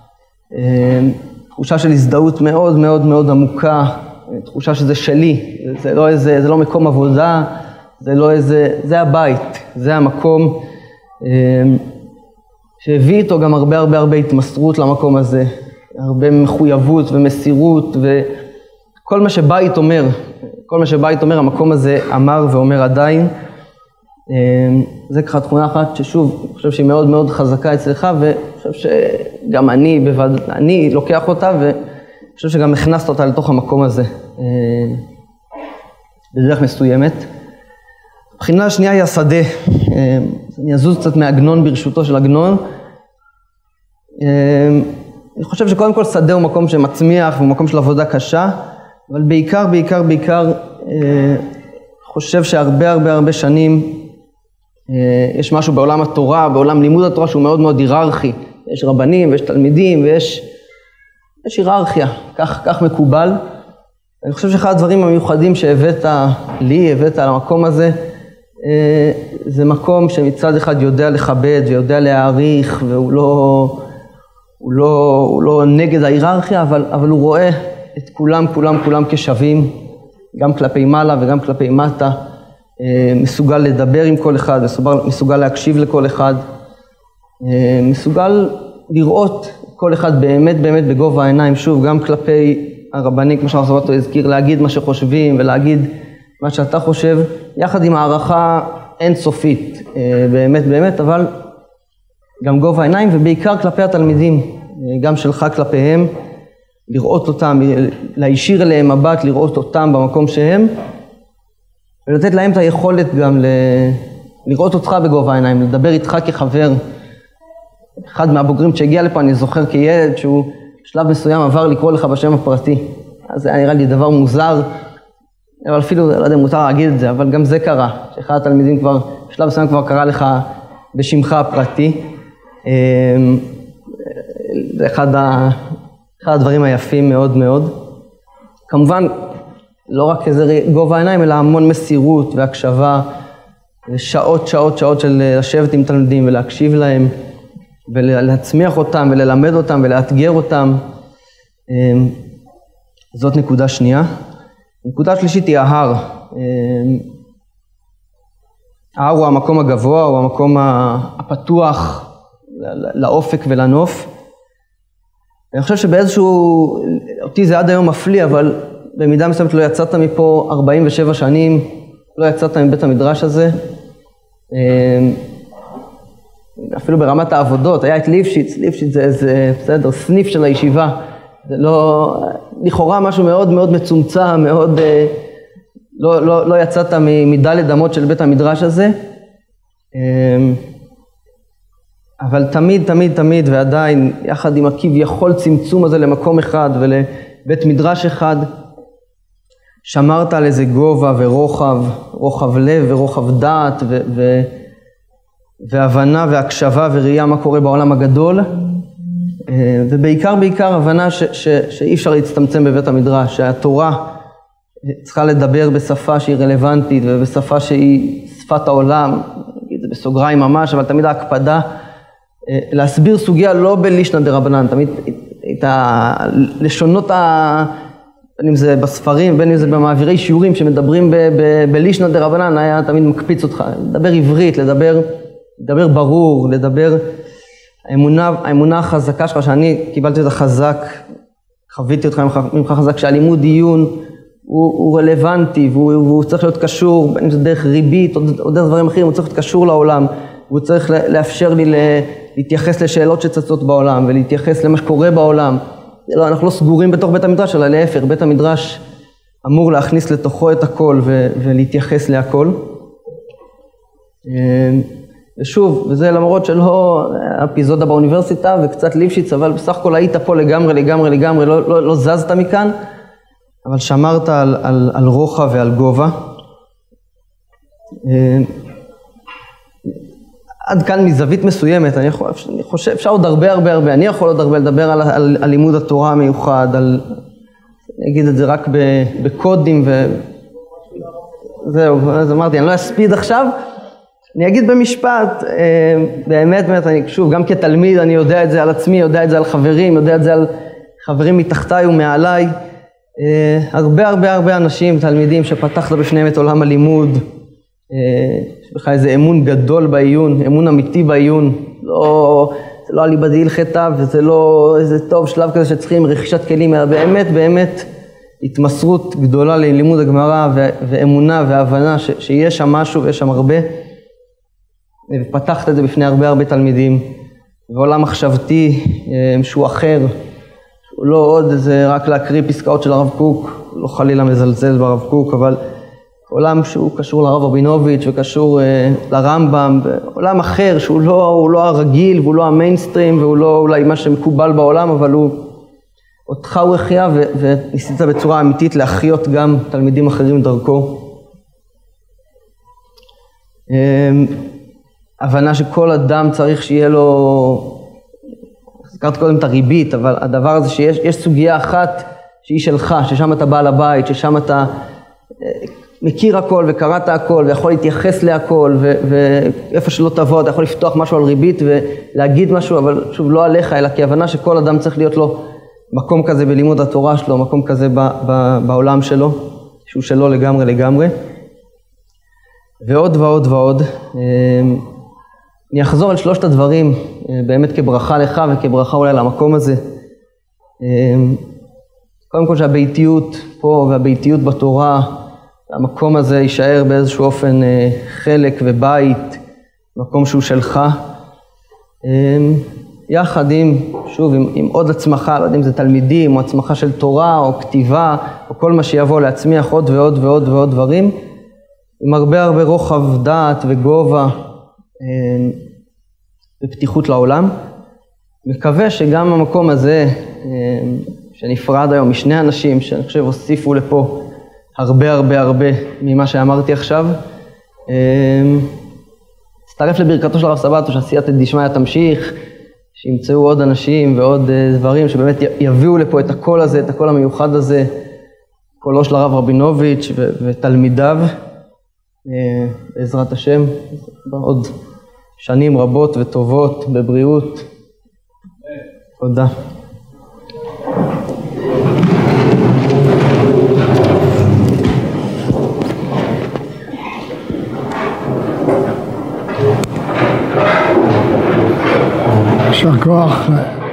[SPEAKER 4] תחושה של הזדהות מאוד מאוד מאוד עמוקה, תחושה שזה שלי, זה לא מקום עבודה, זה הבית, זה המקום שהביא איתו גם הרבה התמסרות למקום הזה, הרבה מחויבות ומסירות, וכל מה שבית אומר, המקום הזה אמר ואומר עדיין. זה ככה תכונה אחת ששוב, אני חושב שהיא מאוד מאוד חזקה אצלך, ואני חושב שגם אני לוקח אותה, ואני חושב שגם הכנסת אותה לתוך המקום הזה בדרך מסוימת. הבחינה השנייה היא השדה. אני אזוז קצת מהעגנון ברשותו של עגנון. אני חושב שקודם כל שדה הוא מקום שמצמיח, הוא מקום של עבודה קשה, אבל בעיקר חושב שהרבה שנים יש משהו בעולם התורה, בעולם לימוד התורה שהוא מאוד מאוד היררכי. יש רבנים ויש תלמידים ויש היררכיה, כך מקובל. אני חושב שאחד הדברים המיוחדים שהבאת למקום הזה, זה מקום שמצד אחד יודע לכבד ויודע להעריך, והוא לא נגד ההיררכיה, אבל הוא רואה את כולם כשווים, גם כלפי מעלה וגם כלפי מטה. מסוגל לדבר עם כל אחד, מסוגל להקשיב לכל אחד, מסוגל לראות כל אחד באמת בגובה העיניים, שוב, גם כלפי הרבנים, כמו שהרב סבתו הזכיר, להגיד מה שחושבים ולהגיד מה שאתה חושב, יחד עם הערכה אינסופית, באמת, אבל גם גובה העיניים, ובעיקר כלפי התלמידים, גם שלך כלפיהם, לראות אותם, להישיר אליהם מבט, לראות אותם במקום שהם, ולתת להם את היכולת גם לראות אותך בגובה העיניים, לדבר איתך כחבר. אחד מהבוגרים שהגיע לפה, אני זוכר כילד, שהוא בשלב מסוים עבר לקרוא לך בשם הפרטי. אז זה היה נראה לי דבר מוזר. אבל אפילו, לא יודע, מותר להגיד את זה, אבל גם זה קרה, שאחד התלמידים כבר, בשלב מסוים כבר קרא לך בשמך הפרטי. זה אחד הדברים היפים מאוד מאוד. כמובן, לא רק איזה גובה העיניים, אלא המון מסירות והקשבה, ושעות של לשבת עם תלמידים ולהקשיב להם, ולהצמיח אותם וללמד אותם ולאתגר אותם. זאת נקודה שנייה. נקודה שלישית היא ההר. ההר הוא המקום הגבוה, הוא המקום הפתוח לאופק ולנוף. אני חושב שבאיזשהו, אותי זה עד היום מפליא, אבל במידה מסוימת לא יצאת מפה 47 שנים, לא יצאת מבית המדרש הזה. אפילו ברמת העבודות, היה את ליפשיץ זה בסדר, סניף של הישיבה. זה לא, לכאורה משהו מאוד מאוד מצומצם, מאוד, לא יצאת מדלת אמות של בית המדרש הזה. אבל תמיד ועדיין, יחד עם הכביכול צמצום הזה למקום אחד ולבית מדרש אחד, שמרת על איזה גובה ורוחב, רוחב לב ורוחב דעת והבנה והקשבה וראייה מה קורה בעולם הגדול. ובעיקר הבנה שאי אפשר להצטמצם בבית המדרש, שהתורה צריכה לדבר בשפה שהיא רלוונטית ובשפה שהיא שפת העולם, נגיד זה בסוגריים ממש, אבל תמיד ההקפדה להסביר סוגיה לא בלישנא דרבנן, תמיד את הלשונות, בין אם זה בספרים, בין אם זה במעבירי שיעורים שמדברים בלישנא דרבנן, היה תמיד מקפיץ אותך, לדבר עברית, לדבר ברור, לדבר האמונה החזקה שלך, שאני קיבלתי אותה חזק, חוויתי אותך ממך חזק, שהלימוד עיון הוא רלוונטי, והוא צריך להיות קשור, בין אם זה דרך ריבית או דרך דברים אחרים, הוא צריך להיות קשור לעולם, והוא צריך לאפשר לי להתייחס לשאלות שצצות בעולם, ולהתייחס למה שקורה בעולם. לא, אנחנו לא סגורים בתוך בית המדרש, אלא להפך, בית המדרש אמור להכניס לתוכו את הכל ולהתייחס להכל. ושוב, וזה למרות שלא אפיזודה באוניברסיטה וקצת ליפשיץ, אבל בסך הכל היית פה לגמרי, לא זזת מכאן, אבל שמרת על רוחב ועל גובה. עד כאן מזווית מסוימת, אני חושב, אפשר עוד הרבה, אני יכול עוד הרבה לדבר על לימוד התורה המיוחד, אני אגיד את זה רק בקודים וזהו, אז אמרתי, אני לא אספיד עכשיו, אני אגיד במשפט, באמת, שוב, גם כתלמיד אני יודע את זה על עצמי, יודע את זה על חברים, יודע את זה על חברים מתחתיי ומעליי, הרבה אנשים, תלמידים שפתחת בפניהם את עולם הלימוד, יש בך איזה אמון גדול בעיון, אמון אמיתי בעיון, זה לא אליבא דהלכתא וזה לא איזה טוב שלב כזה שצריכים רכישת כלים, אלא באמת התמסרות גדולה ללימוד הגמרא ואמונה והבנה שיש שם משהו ויש שם הרבה, ופתחת את זה בפני הרבה תלמידים, ועולם מחשבתי שהוא אחר, שהוא לא עוד איזה רק להקריא פסקאות של הרב קוק, לא חלילה מזלזל ברב קוק, אבל עולם שהוא קשור לרב רבינוביץ' וקשור לרמב"ם, עולם אחר שהוא לא הרגיל והוא לא המיינסטרים והוא לא אולי מה שמקובל בעולם, אבל אותך הוא החיה וניסית בצורה אמיתית להחיות גם תלמידים אחרים דרכו. הבנה שכל אדם צריך שיהיה לו, הזכרת קודם את הריבית, אבל הדבר הזה שיש סוגיה אחת שהיא שלך, ששם אתה בעל הבית, ששם אתה מכיר הכל וקראת הכל ויכול להתייחס להכל, ואיפה שלא תבוא אתה יכול לפתוח משהו על ריבית ולהגיד משהו, אבל שוב לא עליך, אלא כי הבנה שכל אדם צריך להיות לו מקום כזה בלימוד התורה שלו, מקום כזה בעולם שלו, שהוא שלו לגמרי. ועוד. אני אחזור על שלושת הדברים, באמת כברכה לך וכברכה אולי למקום הזה. קודם כל שהביתיות פה והביתיות בתורה, המקום הזה יישאר באיזשהו אופן חלק ובית, מקום שהוא שלך. יחד עם עוד הצמחה, לא יודע אם זה תלמידים או הצמחה של תורה או כתיבה או כל מה שיבוא להצמיח עוד דברים, עם הרבה רוחב דעת וגובה ופתיחות לעולם. מקווה שגם המקום הזה שנפרד היום משני אנשים שאני חושב הוסיפו לפה הרבה הרבה הרבה ממה שאמרתי עכשיו. אצטרף לברכתו של הרב סבתו שעשייתא דשמיא תמשיך, שימצאו עוד אנשים ועוד דברים שבאמת יביאו לפה את הקול הזה, את הקול המיוחד הזה, קולו של הרב רבינוביץ' ותלמידיו, בעזרת השם, עוד שנים רבות וטובות בבריאות. תודה.
[SPEAKER 1] יישר כוח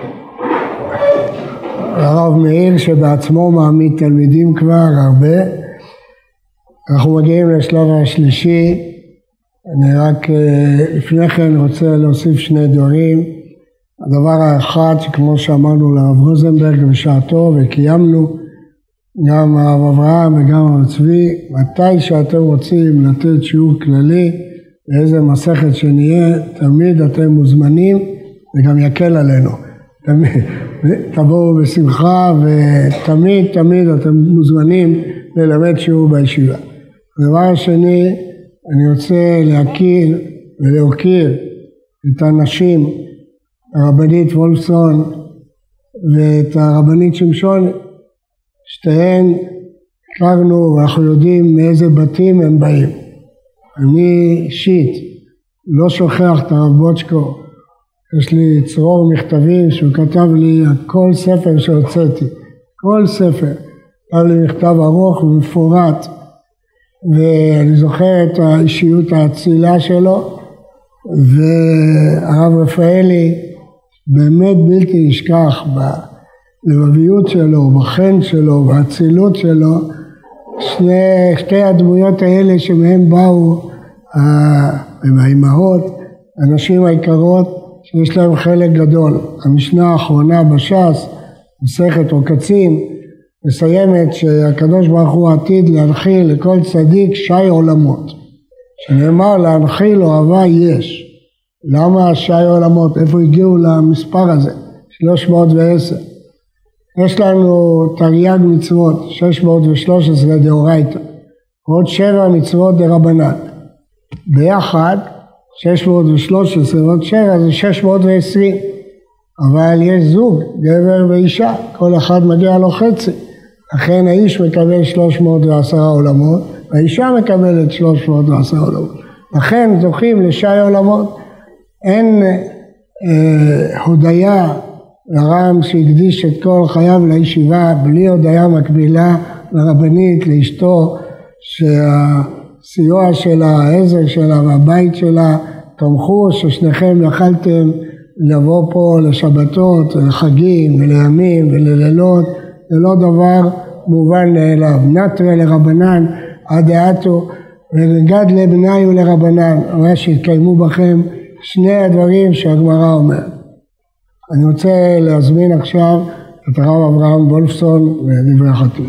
[SPEAKER 1] הרב מאיר שבעצמו מעמיד תלמידים כבר הרבה. אנחנו מגיעים לשלב השלישי. אני רק לפני כן רוצה להוסיף שני דברים. הדבר האחד שכמו שאמרנו לרב רוזנברג בשעתו וקיימנו, גם הרב אברהם וגם הרב צבי, מתי שאתם רוצים לתת שיעור כללי באיזה מסכת שנהיה, תמיד אתם מוזמנים וגם יקל עלינו. תבואו בשמחה ותמיד תמיד אתם מוזמנים ללמד שיעור בישיבה. הדבר השני, אני רוצה להכיר ולהוקיר את הנשים, הרבנית וולפסון ואת הרבנית שמשון, שתיהן הכרנו ואנחנו יודעים מאיזה בתים הם באים. אני אישית לא שוכח את הרב בוצ'קו, יש לי צרור מכתבים שהוא כתב לי על כל ספר שהוצאתי, כל ספר, כתב לי מכתב ארוך ומפורט, ואני זוכר את האישיות האצילה שלו, והרב רפאלי באמת בלתי נשכח בלבביות שלו, בחן שלו, באצילות שלו, שתי הדמויות האלה שמהם באו הם האימהות, הנשים היקרות שיש להם חלק גדול. המשנה האחרונה בש"ס, מסכת עוקצים, מסיימת שהקדוש ברוך הוא עתיד להנחיל לכל צדיק שי עולמות. שנאמר להנחיל אוהבה יש. למה שי עולמות? איפה הגיעו למספר הזה? 310. יש לנו תרי"ג מצוות, 613 דאורייתא, עוד 7 מצוות דרבנן. ביחד 613 ועוד 7 זה 620, אבל יש זוג, גבר ואישה, כל אחד מגיע לו חצי, לכן האיש מקבל 310 עולמות, והאישה מקבלת 310 עולמות, לכן זוכים לשי עולמות. אין הודיה לרם שהקדיש את כל חייו לישיבה, בלי הודיה מקבילה לרבנית, לאשתו, שהסיוע שלה, העזר שלה והבית שלה תמכו, ששניכם יכלתם לבוא פה לשבתות, לחגים ולימים וללילות, זה לא דבר מובן מאליו. נטרי לרבנן עד דעתו וגדלי בניו לרבנן, אבל שהתקיימו בכם שני הדברים שהגמרא אומרת. אני רוצה להזמין עכשיו את הרב אברהם וולפסון ודברי החתום.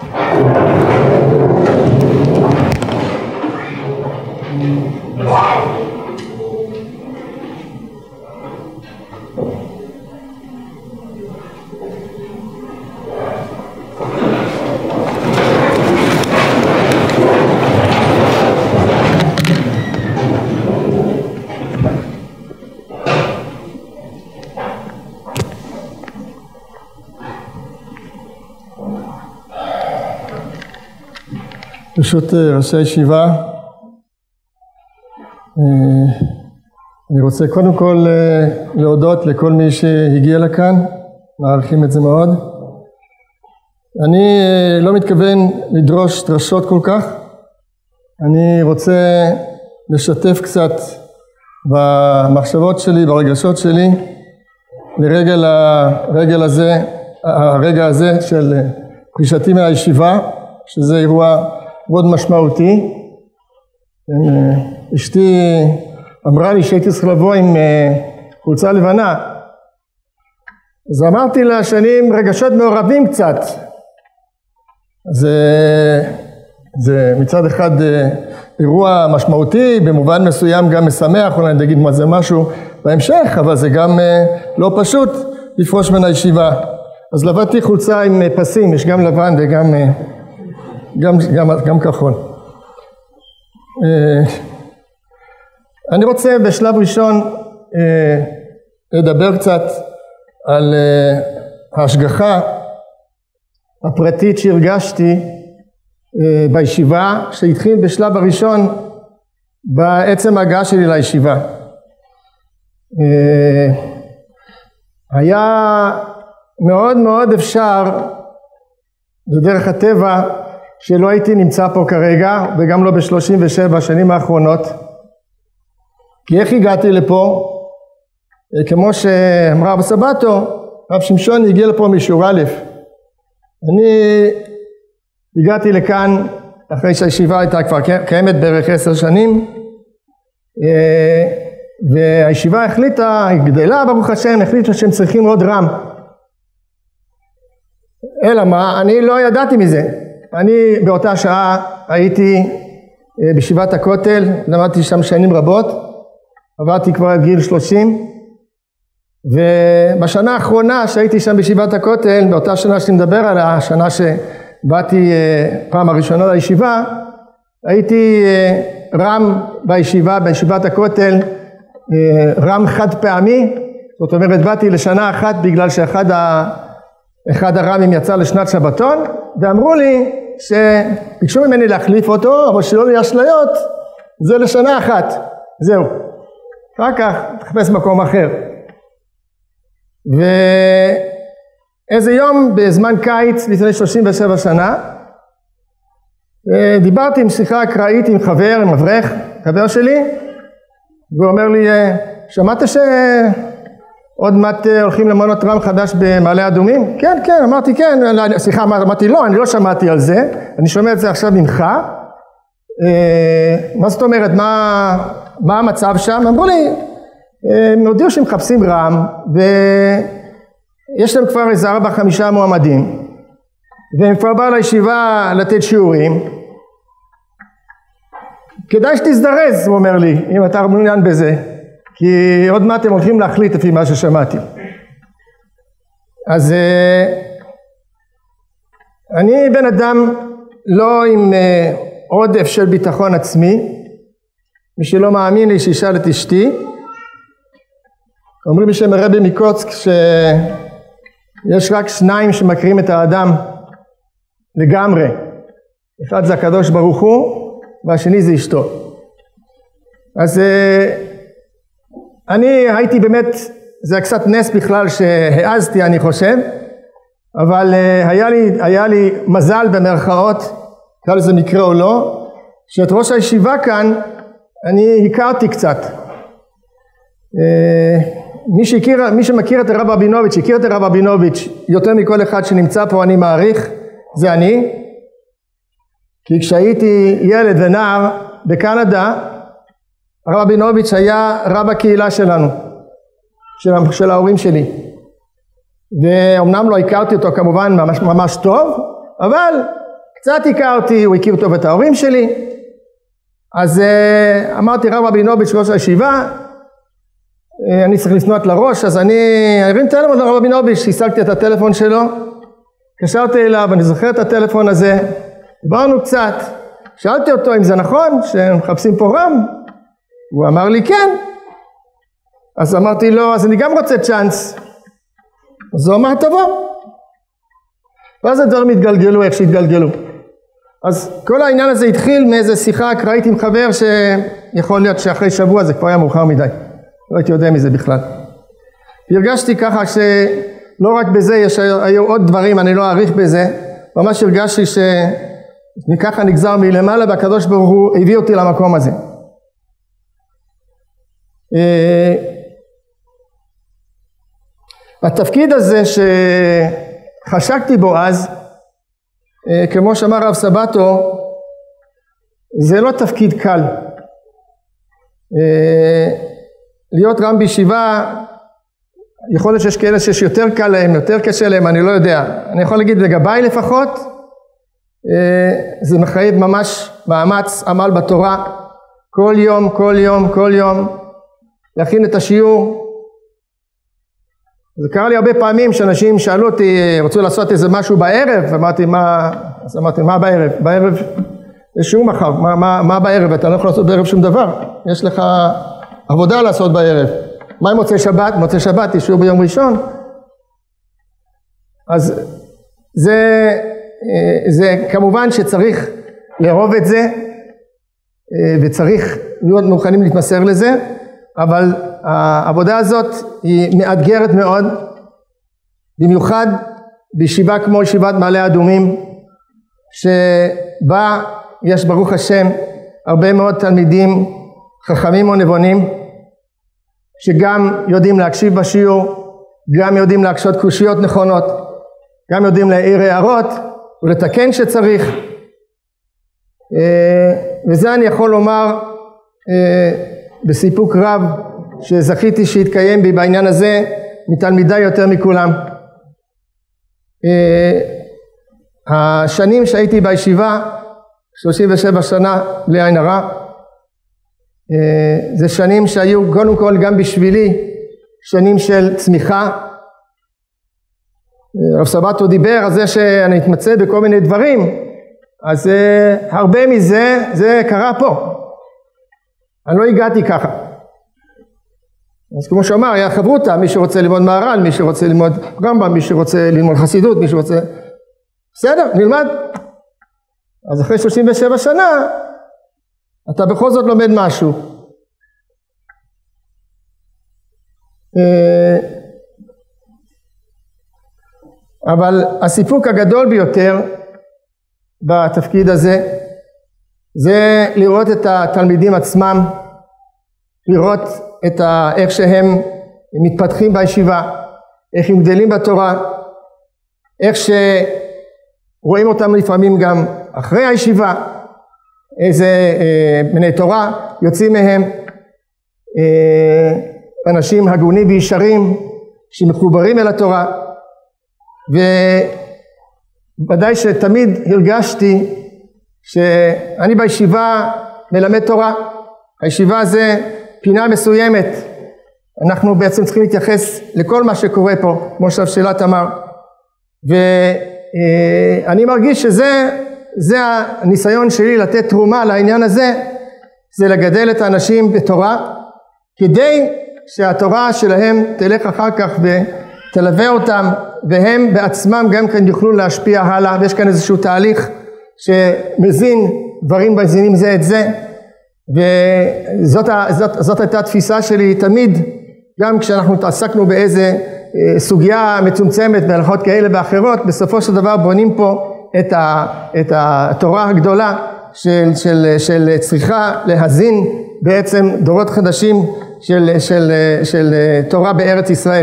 [SPEAKER 5] ברשות ראשי הישיבה, אני רוצה קודם כל להודות לכל מי שהגיע לכאן, מעריכים את זה מאוד. אני לא מתכוון לדרוש דרשות כל כך, אני רוצה לשתף קצת במחשבות שלי, ברגשות שלי, הרגע הזה של פרישתי מהישיבה, שזה אירוע מאוד משמעותי. אשתי אמרה לי שהייתי צריך לבוא עם חולצה לבנה, אז אמרתי לה שאני עם רגשות מעורבים קצת. זה מצד אחד אירוע משמעותי, במובן מסוים גם משמח, אולי נגיד מה זה משהו בהמשך, אבל זה גם לא פשוט לפרוש מן הישיבה. אז לבדתי חולצה עם פסים, יש גם לבן וגם גם כחול. אני רוצה בשלב ראשון לדבר קצת על ההשגחה הפרטית שהרגשתי בישיבה, שהתחיל בשלב הראשון בעצם ההגעה שלי לישיבה. היה מאוד מאוד אפשר, בדרך הטבע, שלא הייתי נמצא פה כרגע, וגם לא ב-37 השנים האחרונות. כי איך הגעתי לפה? כמו שאמרה רב סבתו, רב שמשון הגיע לפה משיעור א'. אני הגעתי לכאן אחרי שהישיבה הייתה כבר קיימת בערך 10 שנים, והישיבה החליטה, היא גדלה ברוך השם, החליטה שהם צריכים עוד רם. אלא מה? אני לא ידעתי מזה. אני באותה שעה הייתי בישיבת הכותל, למדתי שם שנים רבות, עברתי כבר גיל 30, ובשנה האחרונה שהייתי שם בישיבת הכותל, באותה שנה שאני מדבר עליה, השנה שבאתי פעם הראשונה לישיבה, הייתי רם בישיבת הכותל, רם חד פעמי, זאת אומרת באתי לשנה אחת בגלל שאחד הרמים יצא לשנת שבתון, ואמרו לי שביקשו ממני להחליף אותו, אבל שלא לי אשליות, זה לשנה אחת, זהו. אחר כך תחפש מקום אחר. ואיזה יום בזמן קיץ לפני 37 שנה, דיברתי עם שיחה אקראית עם חבר, עם אברך, חבר שלי, והוא אומר לי, שמעת שעוד מעט הולכים למנות רם חדש במעלה אדומים? כן, כן, אמרתי כן, סליחה, אמרתי לא, אני לא שמעתי על זה, אני שומע את זה עכשיו ממך. מה זאת אומרת, מה המצב שם? אמרו לי, הם הודיעו שהם מחפשים רם, ויש להם כבר איזה 4-5 מועמדים, והם כבר באו לישיבה לתת שיעורים. כדאי שתזדרז, הוא אומר לי, אם אתה מעוניין בזה, כי עוד מעט הם הולכים להחליט לפי מה ששמעתי. אז אני בן אדם לא עם עודף של ביטחון עצמי, מי שלא מאמין לי שישאל את אשתי. אומרים בשם הרבי מקוצק שיש רק 2 שמכירים את האדם לגמרי, אחד זה הקדוש ברוך הוא והשני זה אשתו. אז אני הייתי באמת, זה קצת נס בכלל שהעזתי אני חושב, אבל היה לי מזל במרכאות, קרא לזה מקרה או לא, שאת ראש הישיבה כאן אני הכרתי קצת. מי שמכיר את הרב רבינוביץ', הכיר את הרב רבינוביץ' יותר מכל אחד שנמצא פה, אני מעריך, זה אני. כי כשהייתי ילד ונער בקנדה, הרב רבינוביץ' היה רב הקהילה שלנו, של ההורים שלי. ואומנם לא הכרתי אותו כמובן ממש טוב, אבל קצת הכרתי, הוא הכיר טוב את ההורים שלי. אז אמרתי רב רבינוביץ' ראש הישיבה, אני צריך לפנות לראש, אז אני הרים טלפון לרב רבינוביץ', השגתי את הטלפון שלו, קשרתי אליו, אני זוכר את הטלפון הזה, דיברנו קצת, שאלתי אותו אם זה נכון שמחפשים פה רם, הוא אמר לי כן, אז אמרתי לו אז אני גם רוצה צ'אנס, אז הוא אמר תבוא, ואז הדברים התגלגלו איך שהתגלגלו. אז כל העניין הזה התחיל מאיזה שיחה אקראית עם חבר שיכול להיות שאחרי שבוע זה כבר היה מאוחר מדי, לא הייתי יודע מזה בכלל. הרגשתי ככה שלא רק בזה, היו עוד דברים, אני לא אעריך בזה, ממש הרגשתי שככה נגזר מלמעלה והקדוש ברוך הוא הביא אותי למקום הזה. התפקיד הזה שחשקתי בו אז, כמו שאמר רב סבתו, זה לא תפקיד קל. להיות רם בישיבה, יכול להיות שיש כאלה שיש יותר קל להם, יותר קשה להם, אני לא יודע. אני יכול להגיד לגביי לפחות, זה מחייב ממש מאמץ, עמל בתורה, כל יום, להכין את השיעור, זה קרה לי הרבה פעמים שאנשים שאלו אותי, רצו לעשות איזה משהו בערב, ואמרתי מה בערב? בערב יש שום מחר, מה בערב? אתה לא יכול לעשות בערב שום דבר, יש לך עבודה לעשות בערב. מה עם מוצאי שבת? מוצאי שבת יש שיעור ביום ראשון. אז זה כמובן שצריך לאהוב את זה, וצריך להיות מוכנים להתמסר לזה, אבל העבודה הזאת היא מאתגרת מאוד, במיוחד בישיבה כמו ישיבת מעלה אדומים, שבה יש ברוך השם הרבה מאוד תלמידים חכמים ונבונים, שגם יודעים להקשיב בשיעור, גם יודעים להקשות קושיות נכונות, גם יודעים להעיר הערות ולתקן שצריך. וזה אני יכול לומר בסיפוק רב שזכיתי שהתקיים בי בעניין הזה מתלמידי יותר מכולם. השנים שהייתי בישיבה, 37 שנה בלי עין הרע, זה שנים שהיו קודם כל גם בשבילי שנים של צמיחה. רב סבתו דיבר על זה שאני אתמצא בכל מיני דברים, אז הרבה מזה זה קרה פה. אני לא הגעתי ככה. אז כמו שאמר, היה חברותה, מי שרוצה ללמוד מהר"ל, מי שרוצה ללמוד רמב"ם, מי שרוצה ללמוד חסידות, מי שרוצה... בסדר, נלמד. אז אחרי 37 שנה, אתה בכל זאת לומד משהו. אבל הסיפוק הגדול ביותר בתפקיד הזה, זה לראות את התלמידים עצמם, לראות איך שהם מתפתחים בישיבה, איך הם גדלים בתורה, איך שרואים אותם לפעמים גם אחרי הישיבה, איזה בני תורה יוצאים מהם, אנשים הגונים וישרים שמחוברים אל התורה. וודאי שתמיד הרגשתי שאני בישיבה מלמד תורה. הישיבה זה פינה מסוימת, אנחנו בעצם צריכים להתייחס לכל מה שקורה פה, כמו שהשאלת אמר, ואני מרגיש שזה הניסיון שלי לתת תרומה לעניין הזה, זה לגדל את האנשים בתורה, כדי שהתורה שלהם תלך אחר כך ותלווה אותם, והם בעצמם גם כן יוכלו להשפיע הלאה, ויש כאן איזשהו תהליך שמזין דברים מזינים זה את זה, וזאת הייתה תפיסה שלי תמיד, גם כשאנחנו התעסקנו באיזה סוגיה מצומצמת בהלכות כאלה ואחרות, בסופו של דבר בונים פה את התורה הגדולה של צריכה להזין בעצם דורות חדשים של תורה בארץ ישראל.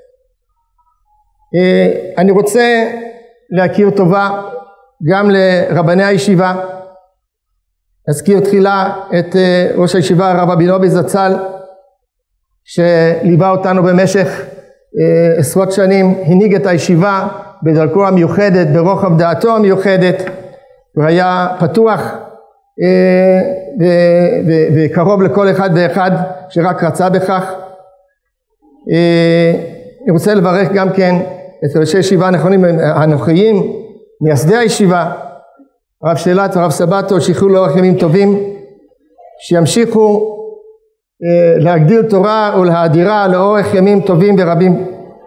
[SPEAKER 5] אני רוצה להכיר טובה גם לרבני הישיבה. אזכיר תחילה את ראש הישיבה הרב רבינוביץ זצ"ל, שליווה אותנו במשך עשרות שנים, הנהיג את הישיבה בדרכו המיוחדת, ברוחב דעתו המיוחדת, והיה פתוח וקרוב לכל אחד ואחד שרק רצה בכך. אני רוצה לברך גם כן את ראשי ישיבה הנוכחיים, מייסדי הישיבה, הרב שלת והרב סבתו, שיחיו לאורך ימים טובים, שימשיכו להגדיל תורה ולהאדירה לאורך ימים טובים ורבים.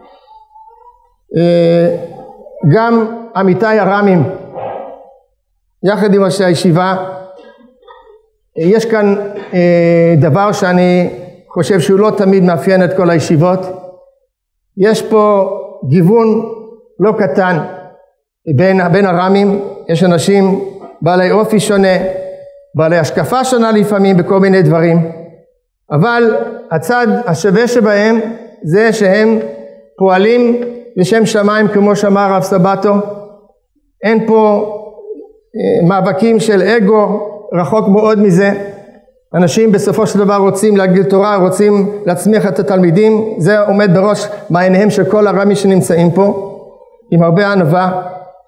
[SPEAKER 5] גם עמיתי הרמים, יחד עם ראשי הישיבה, יש כאן דבר שאני חושב שהוא לא תמיד מאפיין את כל הישיבות. יש פה גיוון לא קטן בין הרמים. יש אנשים בעלי אופי שונה, בעלי השקפה שונה לפעמים בכל מיני דברים, אבל הצד השווה שבהם זה שהם פועלים לשם שמיים, כמו שאמר הרב סבתו. אין פה מאבקים של אגו, רחוק מאוד מזה. אנשים בסופו של דבר רוצים להגדיל תורה, רוצים להצמיח את התלמידים, זה עומד בראש מעייניהם של כל הרמים שנמצאים פה, עם הרבה ענווה.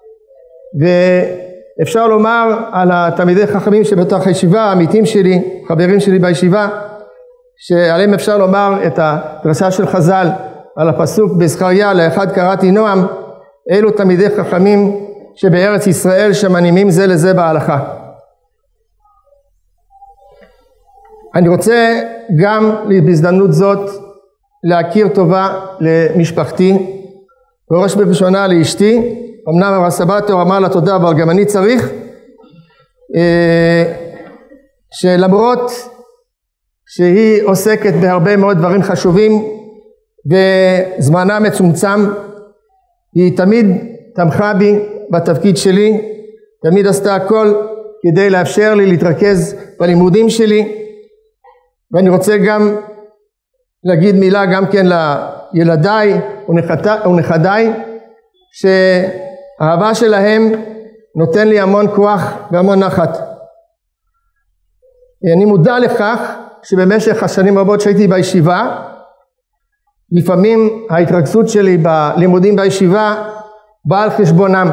[SPEAKER 5] ואפשר לומר על התלמידי חכמים שבתוך הישיבה, העמיתים שלי, חברים שלי בישיבה, שעליהם אפשר לומר את הדרשה של חז"ל, על הפסוק בזכריה, לאחד קראתי נועם, אלו תלמידי חכמים שבארץ ישראל שמנימים זה לזה בהלכה. אני רוצה גם בהזדמנות זאת להכיר טובה למשפחתי, בראש ובראשונה לאשתי. אמנם הרב סבתו אמר לה תודה, אבל גם אני צריך, שלמרות שהיא עוסקת בהרבה מאוד דברים חשובים וזמנה מצומצם, היא תמיד תמכה בי בתפקיד שלי, תמיד עשתה הכל כדי לאפשר לי להתרכז בלימודים שלי. ואני רוצה גם להגיד מילה גם כן לילדיי ונכדיי, שהאהבה שלהם נותן לי המון כוח והמון נחת. אני מודע לכך שבמשך השנים רבות שהייתי בישיבה, לפעמים ההתרכזות שלי בלימודים בישיבה באה על חשבונם.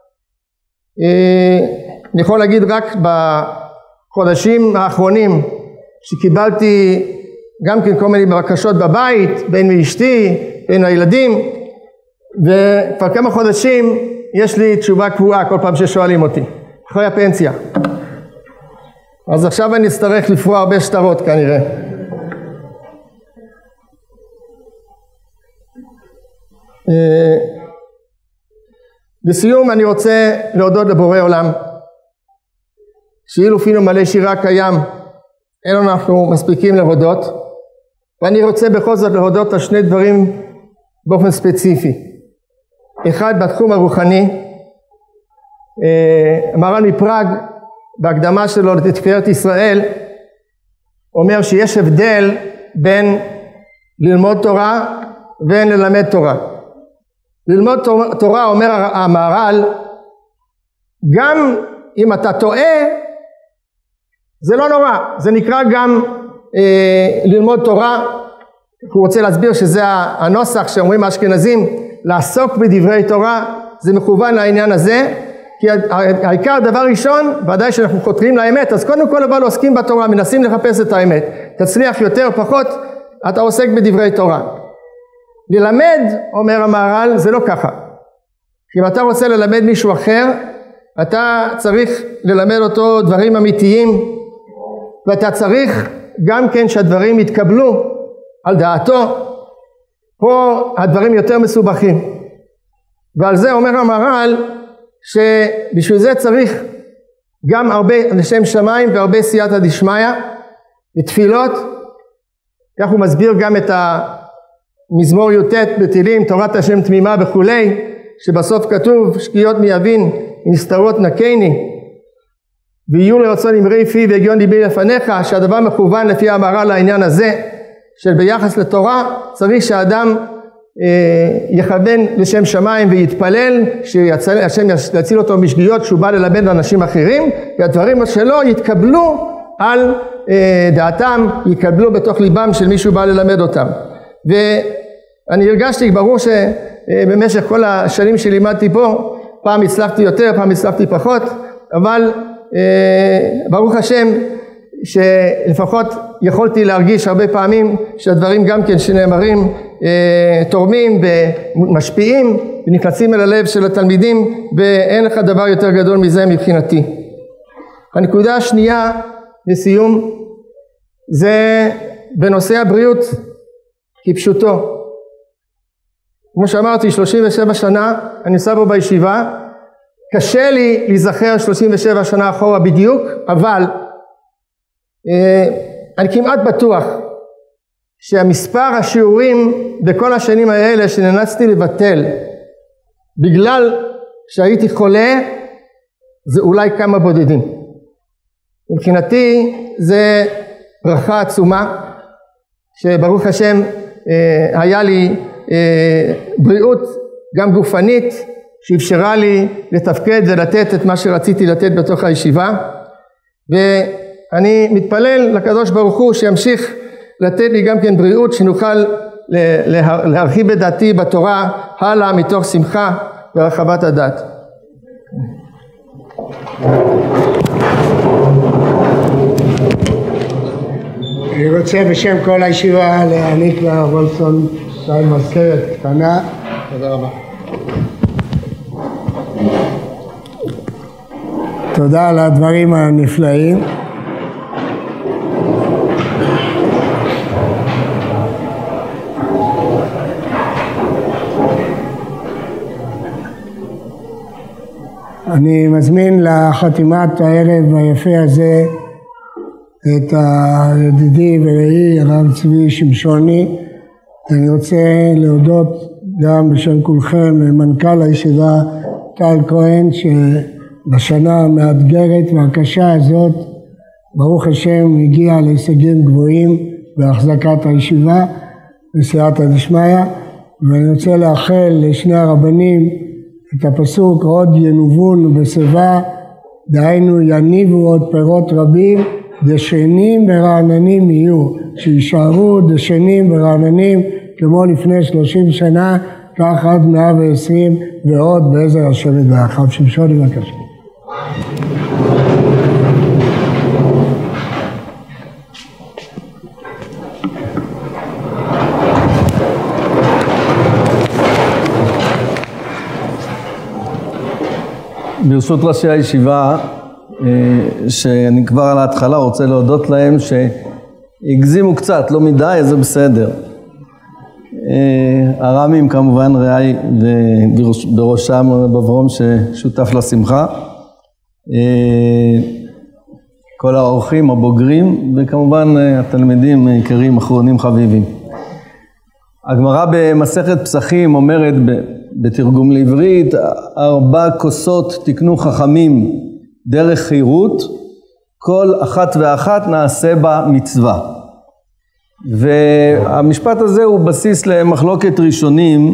[SPEAKER 5] אני יכול להגיד רק בחודשים האחרונים שקיבלתי גם כן כל מיני בקשות בבית, בין מאשתי, בין הילדים, וכבר כמה חודשים יש לי תשובה קבועה כל פעם ששואלים אותי, אחרי הפנסיה. אז עכשיו אני אצטרך לפרוע הרבה שטרות כנראה. בסיום אני רוצה להודות לבורא עולם, שאילו פינו מלא שירה קיים, אין אנחנו מספיקים להודות, ואני רוצה בכל זאת להודות על שני דברים באופן ספציפי. אחד בתחום הרוחני, מרן מפראג בהקדמה שלו לתפארת ישראל אומר שיש הבדל בין ללמוד תורה ובין ללמד תורה. ללמוד תורה, אומר המהר"ל, גם אם אתה טועה זה לא נורא, זה נקרא גם ללמוד תורה. הוא רוצה להסביר שזה הנוסח שאומרים האשכנזים, לעסוק בדברי תורה, זה מכוון לעניין הזה, כי העיקר דבר ראשון, ודאי שאנחנו חותרים לאמת, אז קודם כל אבל עוסקים בתורה, מנסים לחפש את האמת, תצליח יותר או פחות, אתה עוסק בדברי תורה. ללמד, אומר המהר"ל, זה לא ככה. אם אתה רוצה ללמד מישהו אחר, אתה צריך ללמד אותו דברים אמיתיים, ואתה צריך גם כן שהדברים יתקבלו על דעתו. פה הדברים יותר מסובכים, ועל זה אומר המהר"ל שבשביל זה צריך גם הרבה לשם שמיים והרבה סייעתא דשמיא ותפילות. כך הוא מסביר גם את המזמור י"ט בתהילים, תורת השם תמימה וכולי, שבסוף כתוב שקיעות מי יבין נסתרות נקני, ויהיו לרצון אמרי פי והגיון ליבי לפניך, שהדבר מכוון לפי המהר"ל לעניין הזה, של ביחס לתורה צריך שהאדם יכוון לשם שמיים ויתפלל שהשם יציל אותו משגיאות שהוא בא ללמד אנשים אחרים, והדברים שלו יתקבלו על דעתם, יקבלו בתוך ליבם של מישהו בא ללמד אותם. ואני הרגשתי, ברור שבמשך כל השנים שלימדתי פה, פעם הצלחתי יותר, פעם הצלחתי פחות, אבל ברוך השם שלפחות יכולתי להרגיש הרבה פעמים שהדברים גם כן שנאמרים תורמים ומשפיעים ונכנסים אל הלב של התלמידים, ואין לך דבר יותר גדול מזה מבחינתי. הנקודה השנייה לסיום זה בנושא הבריאות כפשוטו. כמו שאמרתי, 37 שנה אני נמצא פה בישיבה, קשה לי להיזכר 37 שנה אחורה בדיוק, אבל אני כמעט בטוח שהמספר השיעורים בכל השנים האלה שנאלצתי לבטל בגלל שהייתי חולה זה אולי כמה בודדים. מבחינתי זה ברכה עצומה שברוך השם היה לי בריאות גם גופנית שאפשרה לי לתפקד ולתת את מה שרציתי לתת בתוך הישיבה, ואני מתפלל לקדוש ברוך הוא שימשיך לתת לי גם כן בריאות שנוכל להרחיב את דעתי בתורה הלאה מתוך שמחה והרחבת הדעת.
[SPEAKER 1] אני רוצה בשם כל הישיבה להעניק לרב וולפסון שי מזכרת קטנה.
[SPEAKER 5] תודה רבה.
[SPEAKER 1] תודה על הדברים הנפלאים. אני מזמין לחתימת הערב היפה הזה את הידידי ורעי הרב צבי שמשוני. אני רוצה להודות גם בשם כולכם למנכ"ל הישיבה טל כהן, שבשנה המאתגרת והקשה הזאת ברוך השם הגיע להישגים גבוהים בהחזקת הישיבה בסייעתא דשמיא. ואני רוצה לאחל לשני הרבנים את הפסוק עוד ינובון בשיבה, דהיינו יניבו עוד פירות רבים, דשנים ורעננים יהיו, שישארו דשנים ורעננים כמו לפני 30 שנה, כך עד 120 ועוד בעזר השם יתברך. הרב שמשוני בבקשה.
[SPEAKER 6] ברשות ראשי הישיבה, שאני כבר על ההתחלה רוצה להודות להם שהגזימו קצת, לא מדי, זה בסדר. הרמים כמובן רעי ובראשם בברום ששותף לשמחה, כל האורחים הבוגרים וכמובן התלמידים העיקריים אחרונים חביבים. הגמרא במסכת פסחים אומרת בתרגום לעברית, 4 כוסות תקנו חכמים דרך חירות, כל אחת ואחת נעשה בה מצווה. והמשפט הזה הוא בסיס למחלוקת ראשונים,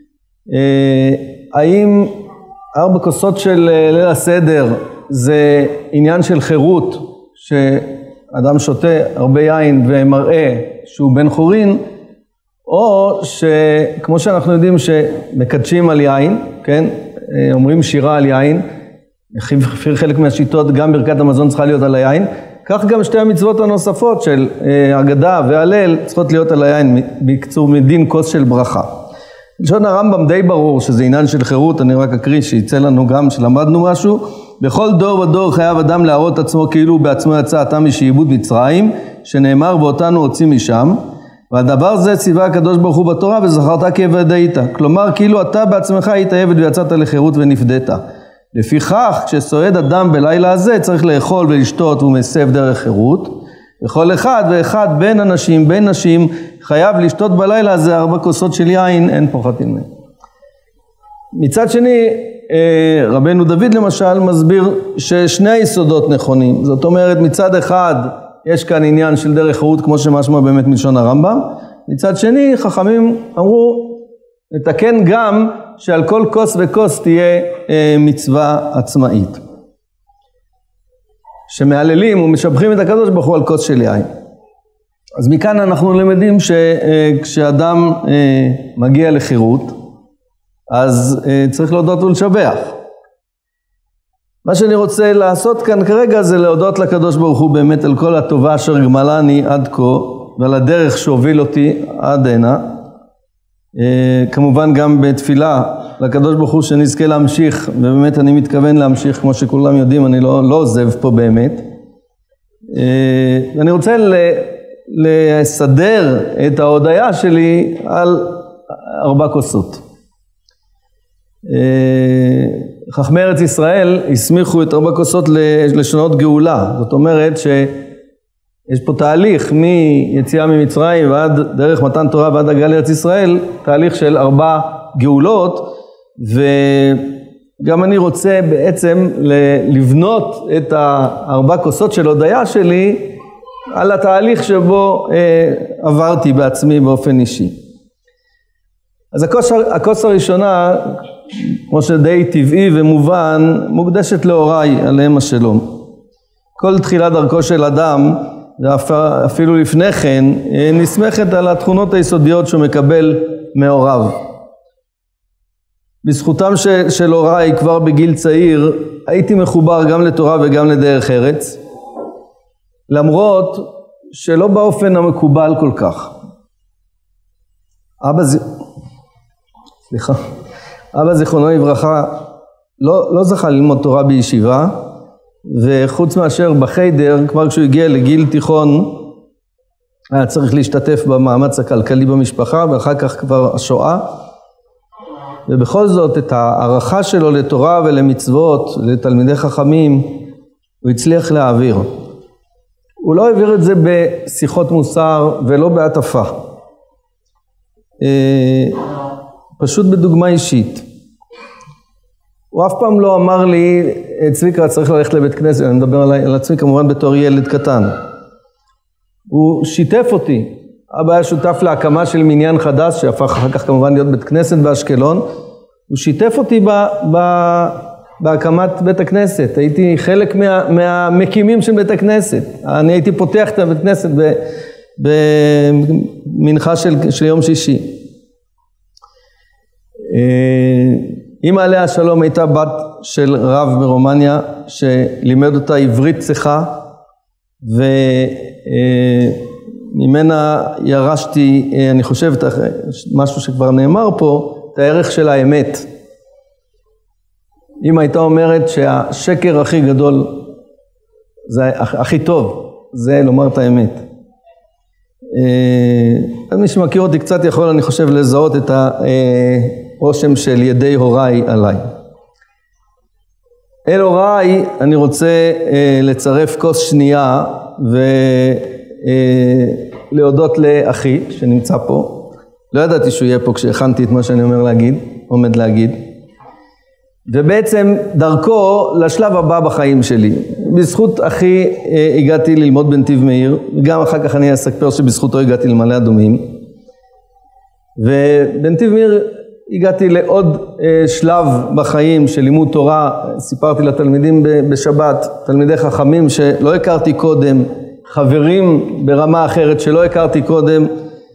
[SPEAKER 6] האם 4 כוסות של ליל הסדר זה עניין של חירות, שאדם שותה הרבה יין ומראה שהוא בן חורין, או שכמו שאנחנו יודעים שמקדשים על יין, כן? אומרים שירה על יין, חלק מהשיטות גם ברכת המזון צריכה להיות על היין, כך גם שתי המצוות הנוספות של הגדה והלל צריכות להיות על היין, בקצור מדין כוס של ברכה. לשון הרמב"ם די ברור שזה עניין של חירות, אני רק אקריא שיצא לנו גם שלמדנו משהו. בכל דור ודור חייב אדם להראות עצמו כאילו בעצמו יצא אתה משעבוד מצרים, שנאמר ואותנו הוציא משם, והדבר זה ציווה הקדוש ברוך הוא בתורה, וזכרת כי עבד היית. כלומר, כאילו אתה בעצמך היית עבד ויצאת לחירות ונפדית. לפיכך, כשסועד אדם בלילה הזה, צריך לאכול ולשתות ומסב דרך חירות. וכל אחד ואחד בין אנשים, בין נשים, חייב לשתות בלילה הזה 4 כוסות של יין, אין פוחתים מהם. מצד שני, רבנו דוד למשל מסביר ששני היסודות נכונים. זאת אומרת, מצד אחד, יש כאן עניין של דרך חירות כמו שמשמע באמת מלשון הרמב"ם. מצד שני, חכמים אמרו, לתקן גם שעל כל כוס וכוס תהיה מצווה עצמאית. שמהללים ומשבחים את הקדוש ברוך הוא על כוס של יין. אז מכאן אנחנו למדים שכשאדם מגיע לחירות, אז צריך להודות ולשבח. מה שאני רוצה לעשות כאן כרגע זה להודות לקדוש ברוך הוא באמת על כל הטובה אשר גמלני עד כה, ועל הדרך שהוביל אותי עד הנה. כמובן גם בתפילה לקדוש ברוך הוא שנזכה להמשיך, ובאמת אני מתכוון להמשיך, כמו שכולם יודעים, אני לא עוזב פה באמת. אני רוצה לסדר את ההודיה שלי על 4 כוסות. חכמי ארץ ישראל הסמיכו את 4 כוסות לשנות גאולה. זאת אומרת שיש פה תהליך מיציאה ממצרים ועד דרך מתן תורה ועד הגעה לארץ ישראל, תהליך של 4 גאולות, וגם אני רוצה בעצם לבנות את 4 כוסות של הודיה שלי על התהליך שבו עברתי בעצמי באופן אישי. אז הכוס הראשונה, כמו שדי טבעי ומובן, מוקדשת להוריי, עליהם השלום. כל תחילת דרכו של אדם, ואפילו לפני כן, נסמכת על התכונות היסודיות שהוא מקבל מהוריו. בזכותם של הוריי כבר בגיל צעיר, הייתי מחובר גם לתורה וגם לדרך ארץ, למרות שלא באופן המקובל כל כך. אבא זיכרונו לברכה לא זכה ללמוד תורה בישיבה, וחוץ מאשר בחיידר, כבר כשהוא הגיע לגיל תיכון, היה צריך להשתתף במאמץ הכלכלי במשפחה, ואחר כך כבר השואה. ובכל זאת, את הערכה שלו לתורה ולמצוות, לתלמידי חכמים, הוא הצליח להעביר. הוא לא העביר את זה בשיחות מוסר ולא בהטפה. פשוט בדוגמה אישית. הוא אף פעם לא אמר לי, צביקה צריך ללכת לבית כנסת, אני מדבר על עצמי כמובן בתור ילד קטן. הוא שיתף אותי, אבא היה שותף להקמה של מניין חדש, שהפך אחר כך כמובן להיות בית כנסת באשקלון, הוא שיתף אותי בהקמת בית הכנסת, הייתי חלק מהמקימים של בית הכנסת, אני הייתי פותח את הבית כנסת במנחה של יום שישי. אמא עליה השלום הייתה בת של רב ברומניה שלימד אותה עברית צחה, וממנה ירשתי, אני חושב, משהו שכבר נאמר פה, את הערך של האמת. אמא הייתה אומרת שהשקר הכי גדול, זה הכי טוב, זה לומר את האמת. מי שמכיר אותי קצת יכול, אני חושב, לזהות את הרושם של ידי הוריי עליי. אל הוריי אני רוצה לצרף כוס שנייה ולהודות לאחי שנמצא פה. לא ידעתי שהוא יהיה פה כשהכנתי את מה שאני עומד להגיד. ובעצם דרכו לשלב הבא בחיים שלי. בזכות אחי הגעתי ללמוד בנתיב מאיר, וגם אחר כך אני אספר שבזכותו הגעתי למעלה אדומים. ובנתיב מאיר הגעתי לעוד שלב בחיים של לימוד תורה, סיפרתי לתלמידים בשבת, תלמידי חכמים שלא הכרתי קודם, חברים ברמה אחרת שלא הכרתי קודם.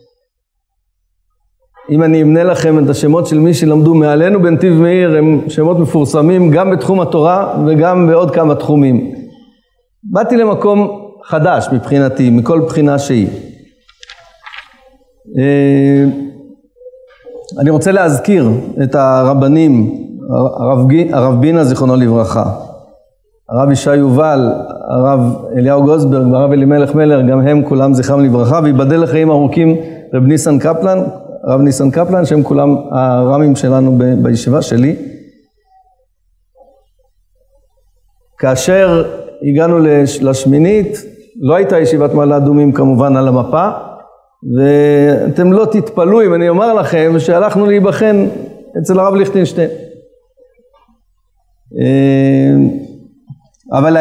[SPEAKER 6] אם אני אמנה לכם את השמות של מי שלמדו מעלינו בנתיב מאיר, הם שמות מפורסמים גם בתחום התורה וגם בעוד כמה תחומים. באתי למקום חדש מבחינתי, מכל בחינה שהיא. אני רוצה להזכיר את הרבנים, הרב בינה זיכרונו לברכה, הרב ישי יובל, הרב אליהו גוסברג והרב אלימלך מלר, גם הם כולם זכרם לברכה, ויבדל לחיים ארוכים רב ניסן קפלן, הרב ניסן קפלן, שהם כולם הרמים שלנו בישיבה שלי. כאשר הגענו לשמינית, לא הייתה ישיבת מעלה אדומים כמובן על המפה, ואתם לא תתפלאו אם אני אומר לכם שהלכנו להיבחן אצל הרב ליכטנשטיין. אבל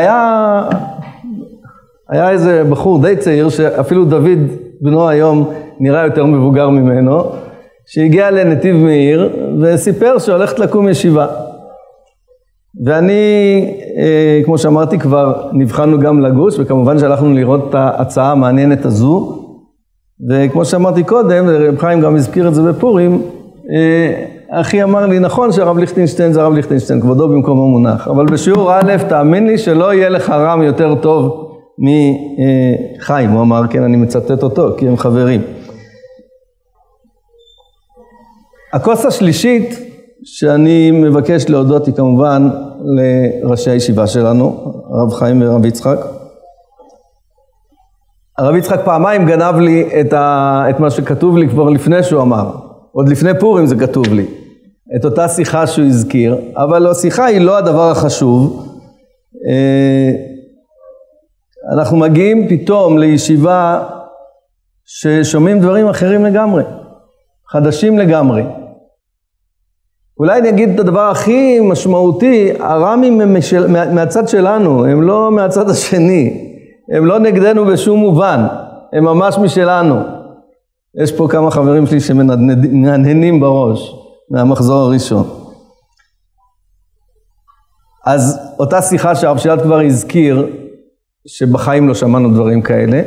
[SPEAKER 6] היה איזה בחור די צעיר, שאפילו דוד בנו היום נראה יותר מבוגר ממנו, שהגיע לנתיב מאיר וסיפר שהולכת לקום ישיבה. ואני, כמו שאמרתי, כבר נבחנו גם לגוש, וכמובן שהלכנו לראות את ההצעה המעניינת הזו. וכמו שאמרתי קודם, רב חיים גם הזכיר את זה בפורים, אחי אמר לי, נכון שהרב ליכטנשטיין זה הרב ליכטנשטיין, כבודו במקום המונח, אבל בשיעור א', תאמין לי שלא יהיה לך רם יותר טוב מחיים, הוא אמר, כן, אני מצטט אותו, כי הם חברים. הכוס השלישית שאני מבקש להודות היא כמובן לראשי הישיבה שלנו, הרב חיים והרב יצחק. הרב יצחק פעמיים גנב לי את מה שכתוב לי כבר לפני שהוא אמר. עוד לפני פורים זה כתוב לי. את אותה שיחה שהוא הזכיר, אבל השיחה היא לא הדבר החשוב. אנחנו מגיעים פתאום לישיבה ששומעים דברים אחרים לגמרי, חדשים לגמרי. אולי אני אגיד את הדבר הכי משמעותי, הרמים הם מהצד שלנו, הם לא מהצד השני. הם לא נגדנו בשום מובן, הם ממש משלנו. יש פה כמה חברים שלי שמנהנים בראש מהמחזור הראשון. אז אותה שיחה שהרב שילת כבר הזכיר, שבחיים לא שמענו דברים כאלה,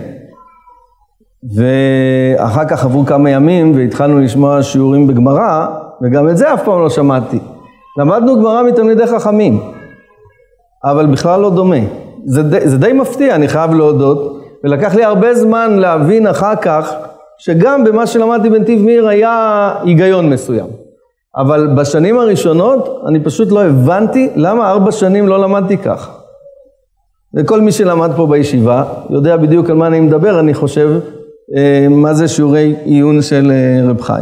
[SPEAKER 6] ואחר כך עברו כמה ימים והתחלנו לשמוע שיעורים בגמרא, וגם את זה אף פעם לא שמעתי. למדנו גמרא מתלמידי חכמים, אבל בכלל לא דומה. זה די מפתיע, אני חייב להודות, ולקח לי הרבה זמן להבין אחר כך שגם במה שלמדתי בנתיב מאיר היה היגיון מסוים. אבל בשנים הראשונות אני פשוט לא הבנתי למה 4 שנים לא למדתי כך. וכל מי שלמד פה בישיבה יודע בדיוק על מה אני מדבר, אני חושב, מה זה שיעורי עיון של רב חיים.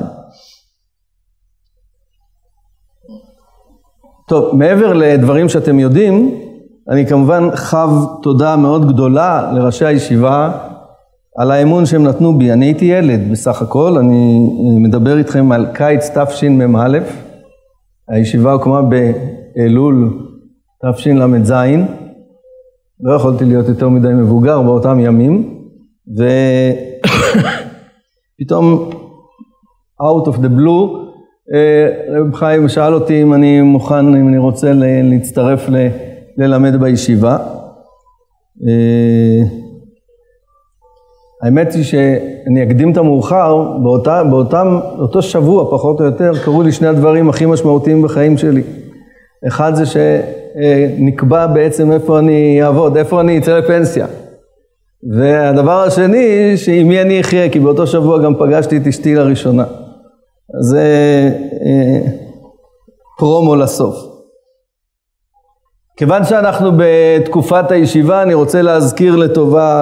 [SPEAKER 6] טוב, מעבר לדברים שאתם יודעים, אני כמובן חב תודה מאוד גדולה לראשי הישיבה על האמון שהם נתנו בי. אני הייתי ילד בסך הכל, אני מדבר איתכם על קיץ תשמ"א, הישיבה הוקמה באלול תשל"ז, לא יכולתי להיות יותר מדי מבוגר באותם ימים, ופתאום out of the blue, רב חיים שאל אותי אם אני מוכן, אם אני רוצה להצטרף ללמד בישיבה. האמת היא שאני אקדים את המאוחר, באותו שבוע פחות או יותר קראו לי 2 הדברים הכי משמעותיים בחיים שלי. אחד זה שנקבע בעצם איפה אני אעבוד, איפה אני אצא לפנסיה. והדבר השני, שעם מי אני אחיה, כי באותו שבוע גם פגשתי את אשתי לראשונה. זה פרומו לסוף. כיוון שאנחנו בתקופת הישיבה, אני רוצה להזכיר לטובה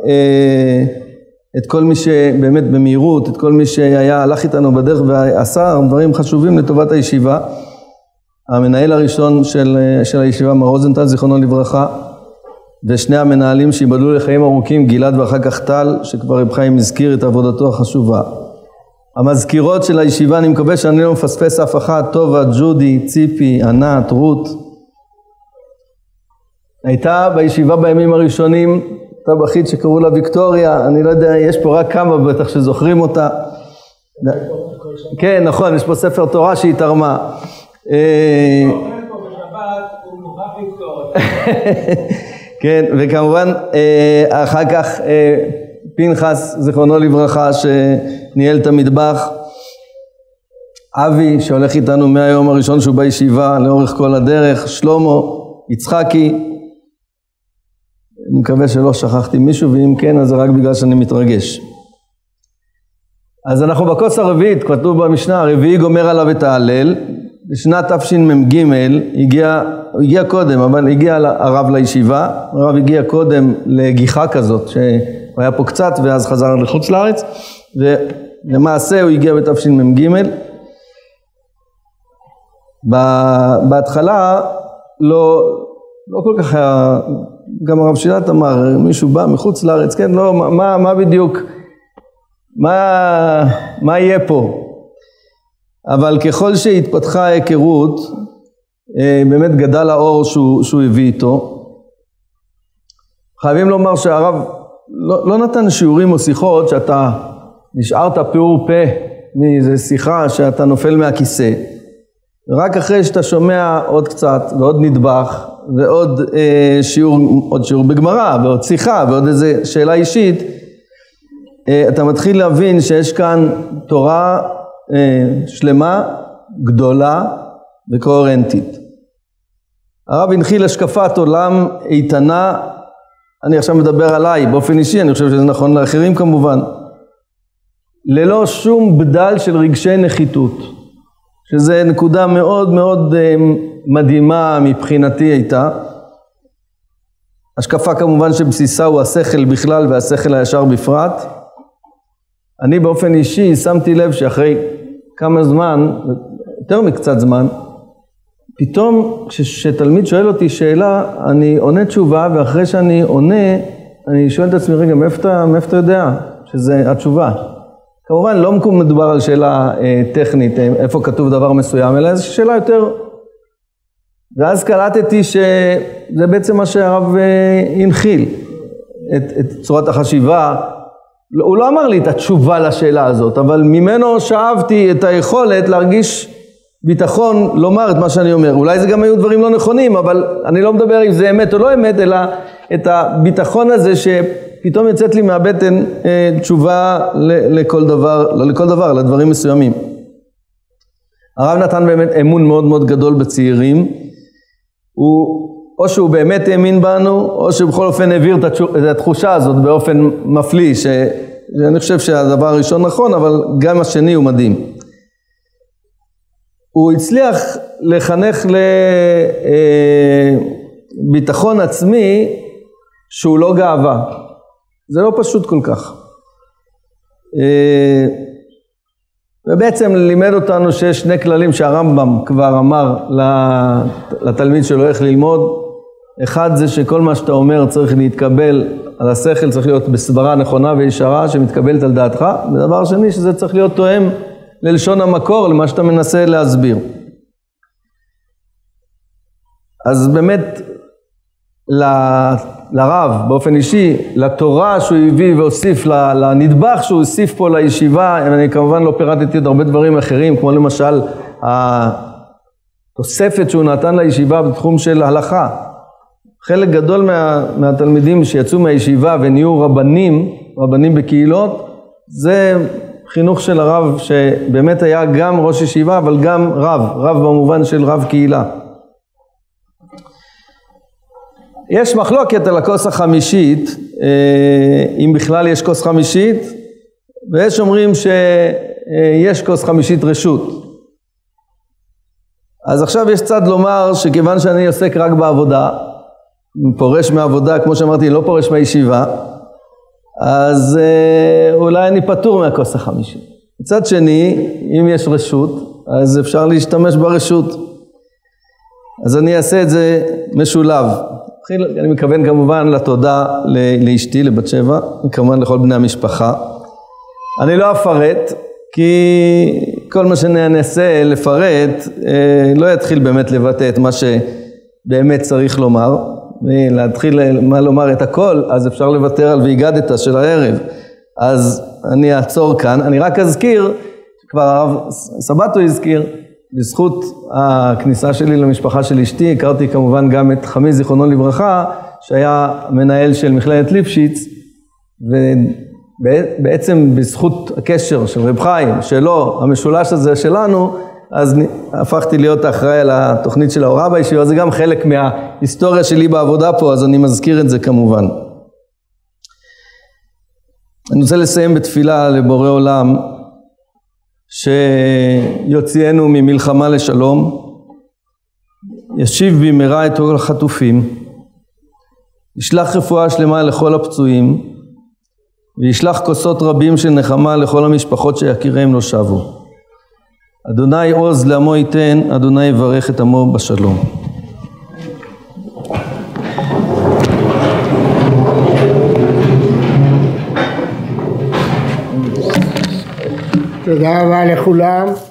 [SPEAKER 6] את כל מי שבאמת במהירות, את כל מי הלך איתנו בדרך ועשה דברים חשובים לטובת הישיבה. המנהל הראשון של הישיבה, מר רוזנטל, זיכרונו לברכה, ושני המנהלים שיבדלו לחיים ארוכים, גלעד ואחר כך טל, שכבר רב חיים הזכיר את עבודתו החשובה. המזכירות של הישיבה, אני מקווה שאני לא מפספס אף אחת, טובה, ג'ודי, ציפי, ענת, רות. הייתה בישיבה בימים הראשונים, טבחית שקראו לה ויקטוריה, אני לא יודע, יש פה רק כמה בטח שזוכרים אותה. כן, נכון, יש פה ספר תורה שהיא תרמה. כן, וכמובן אחר כך פנחס, זיכרונו לברכה, שניהל את המטבח. אבי, שהולך איתנו מהיום הראשון שהוא בישיבה, לאורך כל הדרך. שלמה, יצחקי. אני מקווה שלא שכחתי מישהו, ואם כן, אז זה רק בגלל שאני מתרגש. אז אנחנו בכוס הרביעית, כתוב במשנה, הרביעי גומר עליו את ההלל. בשנת תשמ"ג הגיע קודם, אבל הגיע הרב לישיבה. הרב הגיע קודם לגיחה כזאת, שהוא היה פה קצת ואז חזר לחוץ לארץ, ולמעשה הוא הגיע בתשמ"ג. בהתחלה לא כל כך היה, גם הרב שילת אמר, מישהו בא מחוץ לארץ, כן, לא, מה בדיוק, מה יהיה פה? אבל ככל שהתפתחה ההיכרות, באמת גדל האור שהוא הביא איתו. חייבים לומר שהרב לא נתן שיעורים או שיחות שאתה נשארת פעור פה מאיזו שיחה שאתה נופל מהכיסא. רק אחרי שאתה שומע עוד קצת ועוד נדבך ועוד שיעור בגמרא ועוד שיחה ועוד איזו שאלה אישית, אתה מתחיל להבין שיש כאן תורה שלמה, גדולה וקוהרנטית. הרב הנחיל השקפת עולם איתנה. אני עכשיו מדבר עליי באופן אישי, אני חושב שזה נכון לאחרים כמובן, ללא שום בדל של רגשי נחיתות, שזה נקודה מאוד מאוד מדהימה מבחינתי הייתה. השקפה כמובן שבסיסה הוא השכל בכלל והשכל הישר בפרט. אני באופן אישי שמתי לב שאחרי כמה זמן, יותר מקצת זמן, פתאום כשתלמיד שואל אותי שאלה, אני עונה תשובה, ואחרי שאני עונה, אני שואל את עצמי, רגע, מאיפה אתה יודע שזה התשובה? כמובן לא מדובר על שאלה טכנית, איפה כתוב דבר מסוים, אלא זו שאלה יותר... ואז קלטתי שזה בעצם מה שהרב הנחיל, את צורת החשיבה. הוא לא אמר לי את התשובה לשאלה הזאת, אבל ממנו שאבתי את היכולת להרגיש ביטחון לומר את מה שאני אומר. אולי זה גם היו דברים לא נכונים, אבל אני לא מדבר אם זה אמת או לא אמת, אלא את הביטחון הזה שפתאום יצאת לי מהבטן תשובה לכל דבר, לדברים מסוימים. הרב נתן באמת אמון מאוד מאוד גדול בצעירים. או שהוא באמת האמין בנו, או שבכל אופן העביר את התחושה הזאת באופן מפליא, אני חושב שהדבר הראשון נכון, אבל גם השני הוא מדהים. הוא הצליח לחנך לביטחון עצמי שהוא לא גאווה. זה לא פשוט כל כך. ובעצם לימד אותנו שיש שני כללים שהרמב"ם כבר אמר לתלמיד שלו איך ללמוד. אחד זה שכל מה שאתה אומר צריך להתקבל על השכל, צריך להיות בסברה נכונה וישרה שמתקבלת על דעתך. ודבר שני שזה צריך להיות תואם ללשון המקור, למה שאתה מנסה להסביר. אז באמת לרב באופן אישי, לתורה שהוא הביא והוסיף, לנדבך שהוא הוסיף פה לישיבה, אני כמובן לא פירטתי עוד הרבה דברים אחרים, כמו למשל התוספת שהוא נתן לישיבה בתחום של הלכה. חלק גדול מהתלמידים שיצאו מהישיבה ונהיו רבנים בקהילות, זה חינוך של הרב שבאמת היה גם ראש ישיבה, אבל גם רב במובן של רב קהילה. יש מחלוקת על הכוס החמישית, אם בכלל יש כוס חמישית, ויש אומרים שיש כוס חמישית רשות. אז עכשיו יש צד לומר שכיוון שאני עוסק רק בעבודה, פורש מהעבודה, כמו שאמרתי, לא פורש מהישיבה, אז אולי אני פטור מהכוס החמישית. מצד שני, אם יש רשות, אז אפשר להשתמש ברשות. אז אני אעשה את זה משולב. אני מכוון כמובן לתודה לאשתי, לבת שבע, וכמובן לכל בני המשפחה. אני לא אפרט, כי כל מה שננסה לפרט, לא יתחיל באמת לבטא את מה שבאמת צריך לומר, ולהתחיל מה לומר את הכל, אז אפשר לוותר על והגדת של הערב. אז אני אעצור כאן, אני רק אזכיר, כבר הרב סבתו הזכיר, בזכות הכניסה שלי למשפחה של אשתי, הכרתי כמובן גם את חמי זיכרונו לברכה, שהיה מנהל של מכללת ליפשיץ, ובעצם בזכות הקשר של רב חיים, שלו, המשולש הזה שלנו, אז הפכתי להיות האחראי על התוכנית של ההוראה בישיבה, זה גם חלק מההיסטוריה שלי בעבודה פה, אז אני מזכיר את זה כמובן. אני רוצה לסיים בתפילה לבורא עולם, שיוציאנו ממלחמה לשלום, ישיב במהרה את כל החטופים, ישלח רפואה שלמה לכל הפצועים, וישלח כוסות רבים של נחמה לכל המשפחות שיקיריהם לא שבו. אדוני עוז לעמו ייתן, אדוני יברך את עמו בשלום.
[SPEAKER 1] תודה רבה לכולם.